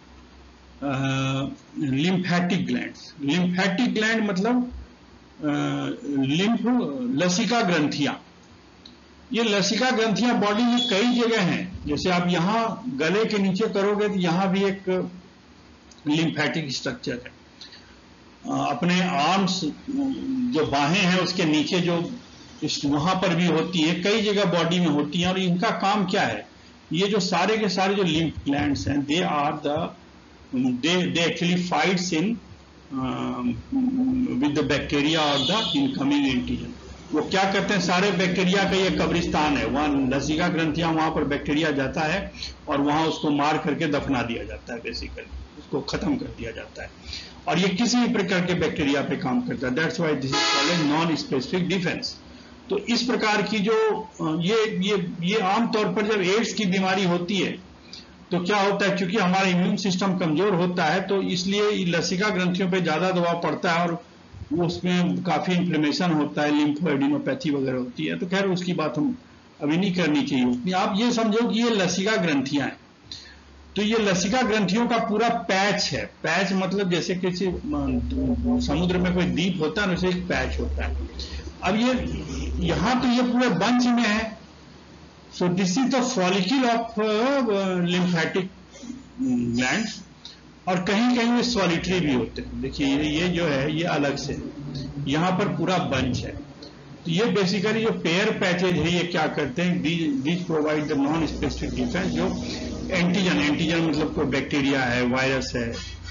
[SPEAKER 1] lymphatic glands. Lymphatic gland मतलब लिम्फ, लसिका ग्रंथियां। ये लसिका ग्रंथियां बॉडी में कई जगह हैं, जैसे आप यहां गले के नीचे करोगे तो यहां भी एक लिम्फेटिक स्ट्रक्चर है। अपने आर्म्स जो बाहें हैं उसके नीचे जो वहां पर भी होती है, कई जगह बॉडी में होती हैं। और इनका काम क्या है, ये जो सारे के सारे जो लिम्फ ग्लैंड्स हैं, they are they actually fights in with the bacteria और द इनकमिंग एंटीजन। वो क्या करते हैं, सारे बैक्टीरिया का ये कब्रिस्तान है, वहां लसिका ग्रंथियां, वहां पर बैक्टीरिया जाता है और वहां उसको मार करके दफना दिया जाता है, बेसिकली उसको खत्म कर दिया जाता है। और ये किसी भी प्रकार के बैक्टीरिया पे काम करता है। That's why this is called a nonspecific defence. तो इस प्रकार की जो ये आमतौर पर जब एड्स की बीमारी होती है तो क्या होता है, क्योंकि हमारा इम्यून सिस्टम कमजोर होता है तो इसलिए लसिका ग्रंथियों पे ज्यादा दबाव पड़ता है और उसमें काफी इन्फ्लेमेशन होता है, लिम्फोएडिनोपैथी वगैरह होती है। तो खैर उसकी बात हम अभी नहीं करनी चाहिए। आप ये समझो कि ये लसिका ग्रंथियां हैं, तो ये लसिका ग्रंथियों का पूरा पैच है। पैच मतलब जैसे किसी समुद्र में कोई द्वीप होता है, वैसे एक पैच होता है। अब ये यहां तो ये पूरे बंच में है। So this is the follicle of lymphatic glands. और कहीं कहीं ये सॉलिटरी भी होते हैं। देखिए ये जो है ये अलग से, यहां पर पूरा बंच है। तो ये बेसिकली जो पेयर पैचेज है, ये क्या करते हैं, these provide the nonspecific defence. जो एंटीजन मतलब कोई बैक्टीरिया है, वायरस है,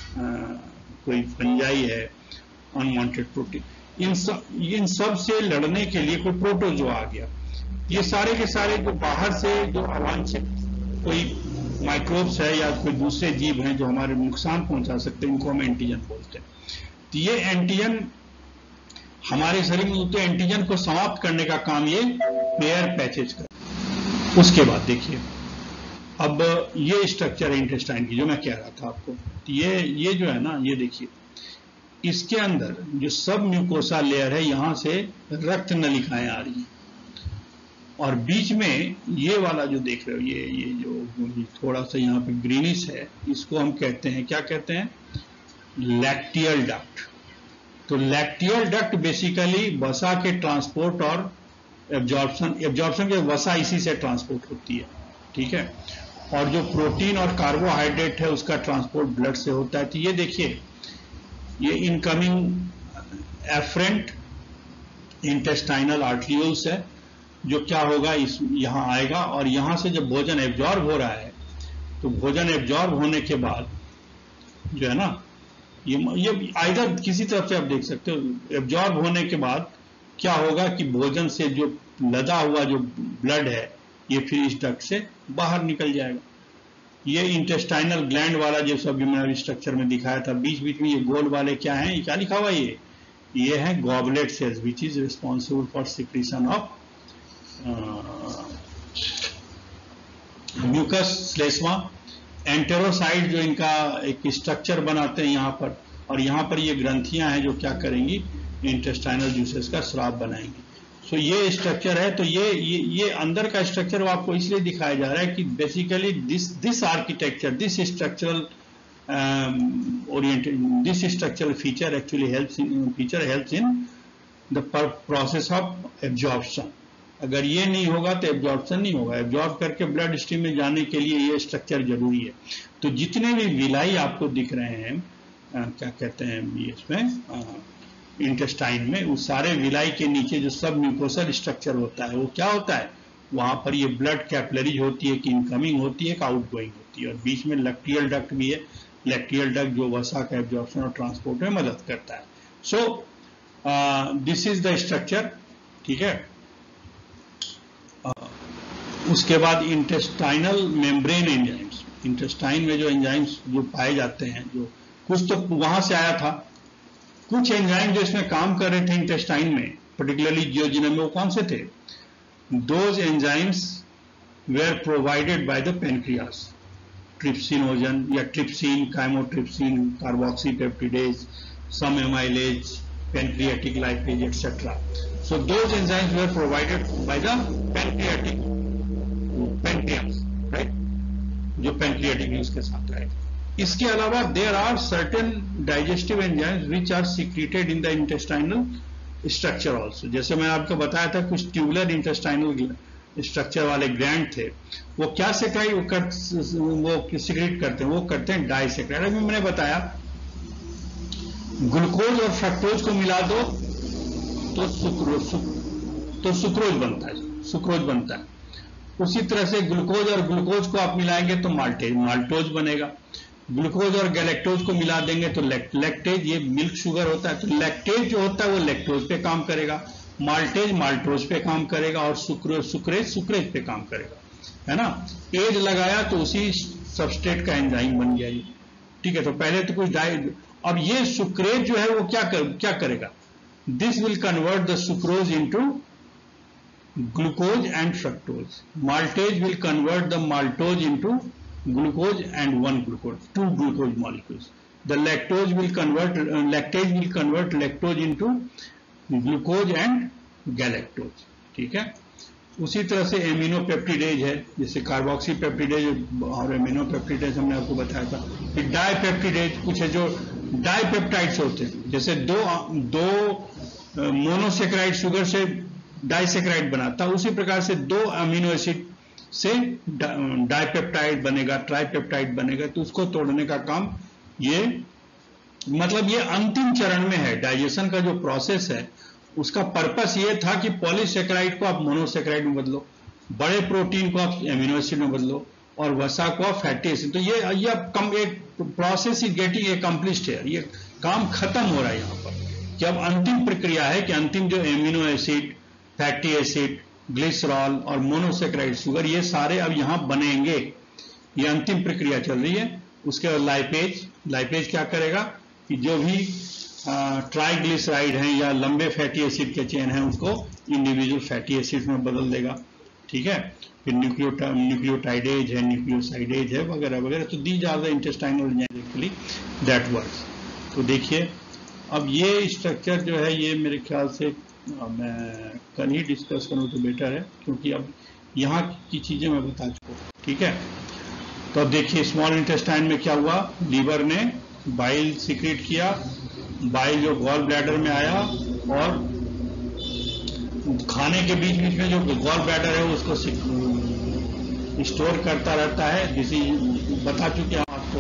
[SPEAKER 1] कोई फंजाई है, अनवांटेड प्रोटीन, इन सब से लड़ने के लिए कोई प्रोटोजो आ गया। ये सारे के सारे जो बाहर से जो अवांछित कोई माइक्रोब्स है या कोई दूसरे जीव हैं जो हमारे नुकसान पहुंचा सकते हैं, इनको हम एंटीजन बोलते हैं। तो ये एंटीजन हमारे शरीर में होते एंटीजन को समाप्त करने का काम ये पेयर पैचेज कर। उसके बाद देखिए, अब ये स्ट्रक्चर है इंटेस्टाइन की जो मैं कह रहा था आपको। तो ये जो है ना, ये देखिए इसके अंदर जो सब म्यूकोसा लेयर है, यहां से रक्त नलिकाएं आ रही हैं और बीच में ये वाला जो देख रहे हो, ये जो थोड़ा सा यहाँ पे ग्रीनिश है, इसको हम कहते हैं, क्या कहते हैं, लैक्टियल डक्ट। तो लैक्टियल डक्ट बेसिकली वसा के ट्रांसपोर्ट और एब्जॉर्प्शन के वसा इसी से ट्रांसपोर्ट होती है, ठीक है। और जो प्रोटीन और कार्बोहाइड्रेट है उसका ट्रांसपोर्ट ब्लड से होता है। तो ये देखिए, ये इनकमिंग एफरेंट इंटेस्टाइनल आर्टरियोल्स है, जो क्या होगा, इस यहां आएगा और यहां से जब भोजन एब्जॉर्ब हो रहा है तो भोजन एब्जॉर्ब होने के बाद जो है ना, ये आइदर किसी तरफ से आप देख सकते हो, एब्जॉर्ब होने के बाद क्या होगा कि भोजन से जो लदा हुआ जो ब्लड है ये फिर इस डक्ट से बाहर निकल जाएगा। ये इंटेस्टाइनल ग्लैंड वाला जो सब मैंने स्ट्रक्चर में दिखाया था, बीच बीच में ये गोल वाले क्या हैं, ये क्या लिखा हुआ है, ये है goblet cells which is responsible for secretion of mucus श्लेष्मा। एंटेरोसाइड जो इनका एक स्ट्रक्चर बनाते हैं यहाँ पर, और यहाँ पर ये ग्रंथियां हैं जो क्या करेंगी, इंटेस्टाइनल जूसेस का स्राव बनाएंगी। सो ये स्ट्रक्चर है। तो ये अंदर का स्ट्रक्चर वो आपको इसलिए दिखाया जा रहा है कि basically this architecture, this structural oriented, this structural feature actually helps in the process of absorption. अगर ये नहीं होगा तो एब्जॉर्प्शन नहीं होगा। एब्जॉर्ब करके ब्लड स्ट्रीम में जाने के लिए ये स्ट्रक्चर जरूरी है। तो जितने भी विलाई आपको दिख रहे हैं, क्या कहते हैं ये इसमें इंटेस्टाइन में, उस सारे विलाई के नीचे जो सब म्यूकोसल स्ट्रक्चर होता है वो क्या होता है, वहां पर ये ब्लड कैपिलरीज होती है, कि इनकमिंग होती है, कि आउटगोइंग होती है। और बीच में लैक्टियल डक्ट भी है। लैक्टियल डक्ट जो वसा का एब्जॉर्प्शन और ट्रांसपोर्ट में मदद करता है। So this is the structure, ठीक है। उसके बाद इंटेस्टाइनल मेम्ब्रेन एंजाइम्स। इंटेस्टाइन में जो एंजाइम्स जो पाए जाते हैं, जो कुछ तो वहां से आया था, कुछ एंजाइम जो इसमें काम कर रहे थे इंटेस्टाइन में, particularly duodenum में, वो कौन से थे? Those enzymes were provided by the pancreas. Trypsinogen या trypsin, chymotrypsin, carboxypeptidase, some amylase, pancreatic lipase, etc. So those enzymes were provided by the pancreas, right? जो pancreatic न्यूज के साथ आए. इसके अलावा there are certain digestive enzymes which are secreted in the intestinal structure also. जैसे मैं आपको बताया था कुछ ट्यूबुलर इंटेस्टाइनल स्ट्रक्चर वाले ग्लैंड थे, वो क्या सेक्रेट वो सिक्रेट करते हैं? वो करते हैं डाइसेक्राइड. अभी मैंने बताया ग्लूकोज और फ्रक्टोज को मिला दो तो सुक्रोज बनता है, सुक्रोज बनता है. उसी तरह से ग्लूकोज और ग्लूकोज को आप मिलाएंगे तो माल्टोज बनेगा. ग्लूकोज और गैलेक्टोज को मिला देंगे तो लैक्टेज, ये मिल्क शुगर होता है, तो लैक्टेज जो होता है वो लैक्टोज पे काम करेगा, माल्टेज माल्टोज पे काम करेगा और सुक्रेज पे काम करेगा, है ना. एज लगाया तो उसी सबस्ट्रेट का एंजाइम बन गया ये. ठीक है, तो पहले तो कुछ अब ये सुक्रेज जो है वो क्या करेगा? This will convert the sucrose into glucose and fructose. Maltase will convert the maltose into glucose and two glucose molecules. The lactase will convert lactose into glucose and galactose. ठीक है. उसी तरह से एमिनोपेप्टिडेज है, जैसे कार्बोक्सीपेप्टिडेज और एमिनोपेप्टिडेज हमने आपको बताया था. फिर डाइपेप्टिडेज कुछ है जो डाइपेप्टाइड्स होते हैं, जैसे दो मोनोसेक्राइड शुगर से डाइसेक्राइड बनाता, उसी प्रकार से दो अमीनो एसिड से डाइपेप्टाइड बनेगा, ट्राइपेप्टाइड बनेगा. तो उसको तोड़ने का काम ये, मतलब ये अंतिम चरण में है. डाइजेशन का जो प्रोसेस है उसका पर्पस ये था कि पॉलीसेक्राइड को आप मोनोसेक्राइड में बदलो, बड़े प्रोटीन को आप एमिनो एसिड में बदलो और वसा को आप फैटी एसिड. तो ये एक प्रोसेस इज गेटिंग एकम्प्लिश्ड है, ये काम खत्म हो रहा है यहाँ पर. कि अब अंतिम प्रक्रिया है कि अंतिम जो amino acid, fatty acid, glycerol और मोनोसेक्राइड शुगर, ये सारे अब यहां बनेंगे. ये अंतिम प्रक्रिया चल रही है. उसके बाद लाइपेज क्या करेगा कि जो भी ट्राइग्लिसराइड हैं या लंबे फैटी एसिड के चेन हैं उसको इंडिविजुअल फैटी एसिड में बदल देगा. ठीक है. फिर न्यूक्लियोटाइडेज है, न्यूक्लियोसाइडेज है, वगैरह वगैरह. तो these are the intestinal enzyme that works. तो देखिए अब ये स्ट्रक्चर जो है ये मेरे ख्याल से मैं कल ही डिस्कस करूं तो बेटर है, क्योंकि अब यहाँ की चीजें मैं बता चुका हूँ. ठीक है. तो अब देखिए स्मॉल इंटेस्टाइन में क्या हुआ. लीवर ने बाइल सीक्रेट किया, बाइल जो गॉल ब्लैडर में आया और खाने के बीच बीच में जो गॉल ब्लैडर है उसको स्टोर करता रहता है, जिसे बता चुके हैं आपको.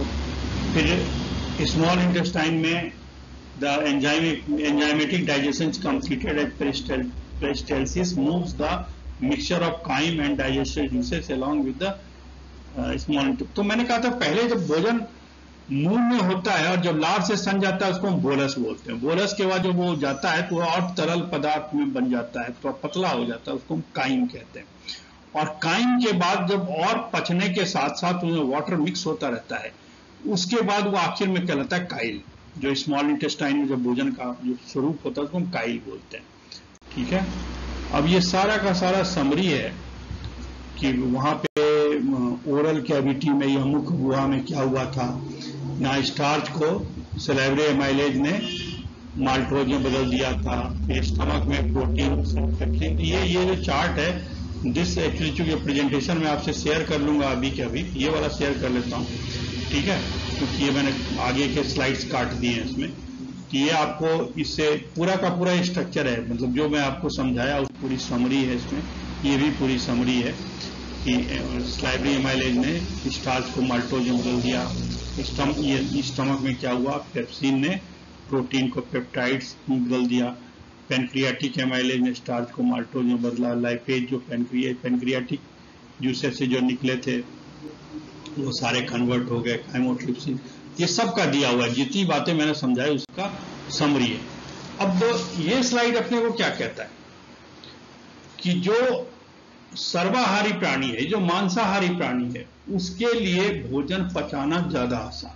[SPEAKER 1] फिर स्मॉल इंटेस्टाइन में the enzymatic digestion is completed at peristalsis, moves the mixture of chyme and digestive juices along with the small intestine. तो मैंने कहा था पहले जब भोजन मुंह में होता है और जब लार से सन जाता है उसको हम बोलस बोलते हैं. बोलस के बाद जब वो जाता है तो और तरल पदार्थ में बन जाता है, तो पतला हो जाता है, उसको हम काइम कहते हैं. और काइम के बाद जब और पचने के साथ साथ उसमें वाटर मिक्स होता रहता है, उसके बाद वो आखिर में कहलाता है काइल. जो स्मॉल इंटेस्टाइन में जो भोजन का जो स्वरूप होता है उसको हम काइल बोलते हैं. ठीक है. अब ये सारा का सारा समरी है कि वहां पे ओरल कैविटी में या मुख गुहा में क्या हुआ था. ना स्टार्च को सैलिवरी एमाइलेज ने माल्टोज में बदल दिया था, स्टमक में प्रोटीन. ये जो चार्ट है, दिस एक्चुअली चूंकि प्रेजेंटेशन में आपसे शेयर कर लूंगा अभी के अभी, ये वाला शेयर कर लेता हूँ. ठीक है. क्योंकि ये मैंने आगे के स्लाइड्स काट दिए हैं इसमें, कि ये आपको इससे पूरा का पूरा स्ट्रक्चर है, मतलब जो मैं आपको समझाया उस पूरी समरी है इसमें. ये भी पूरी समरी है कि सैलिवरी एमाइलेज ने स्टार्च को माल्टोज में बदल दिया. स्टमक में क्या हुआ, पेप्सिन ने प्रोटीन को पेप्टाइड्स में बदल दिया. पेनक्रियाटिक एमाइलेज ने स्टार्च को माल्टोज में बदला. लाइपेज जो पेनक्रियाटिक जूसेस से जो निकले थे वो सारे कन्वर्ट हो गए काइमोट्रिप्सिन. ये सब का दिया हुआ है, जितनी बातें मैंने समझाई उसका समरी है. अब ये स्लाइड अपने को क्या कहता है कि जो सर्वाहारी प्राणी है, जो मांसाहारी प्राणी है, उसके लिए भोजन पचाना ज्यादा आसान,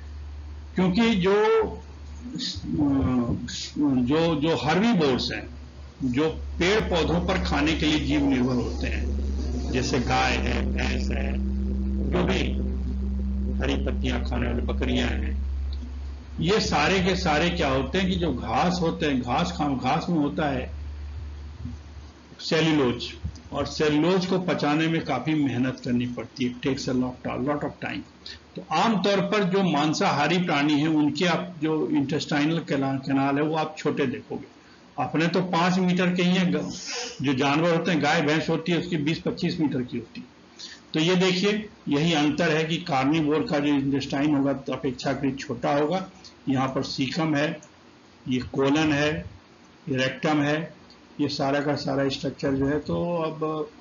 [SPEAKER 1] क्योंकि जो हर्बीवोर्स हैं, जो पेड़ पौधों पर खाने के लिए जीव निर्भर होते हैं, जैसे गाय है, भैंस है, जो भी हरी पत्तियां खाने वाली बकरियां हैं, ये सारे के सारे क्या होते हैं कि जो घास होते हैं, घास में होता है सेल्यूलोज, और सेल्यूलोज को पचाने में काफी मेहनत करनी पड़ती है, takes a lot of time. तो आमतौर पर जो मांसाहारी प्राणी हैं उनके आप जो इंटेस्टाइनल कैनाल है वो आप छोटे देखोगे, अपने तो 5 मीटर के ही हैं, जो जानवर होते हैं गाय भैंस होती है उसकी 20-25 मीटर की होती है। तो ये देखिए यही अंतर है कि कार्निवोर का जो इंटेस्टाइन होगा तो अपेक्षाकृत छोटा होगा। यहाँ पर सीकम है, ये कोलन है, ये रेक्टम है, ये सारा का सारा स्ट्रक्चर जो है। तो अब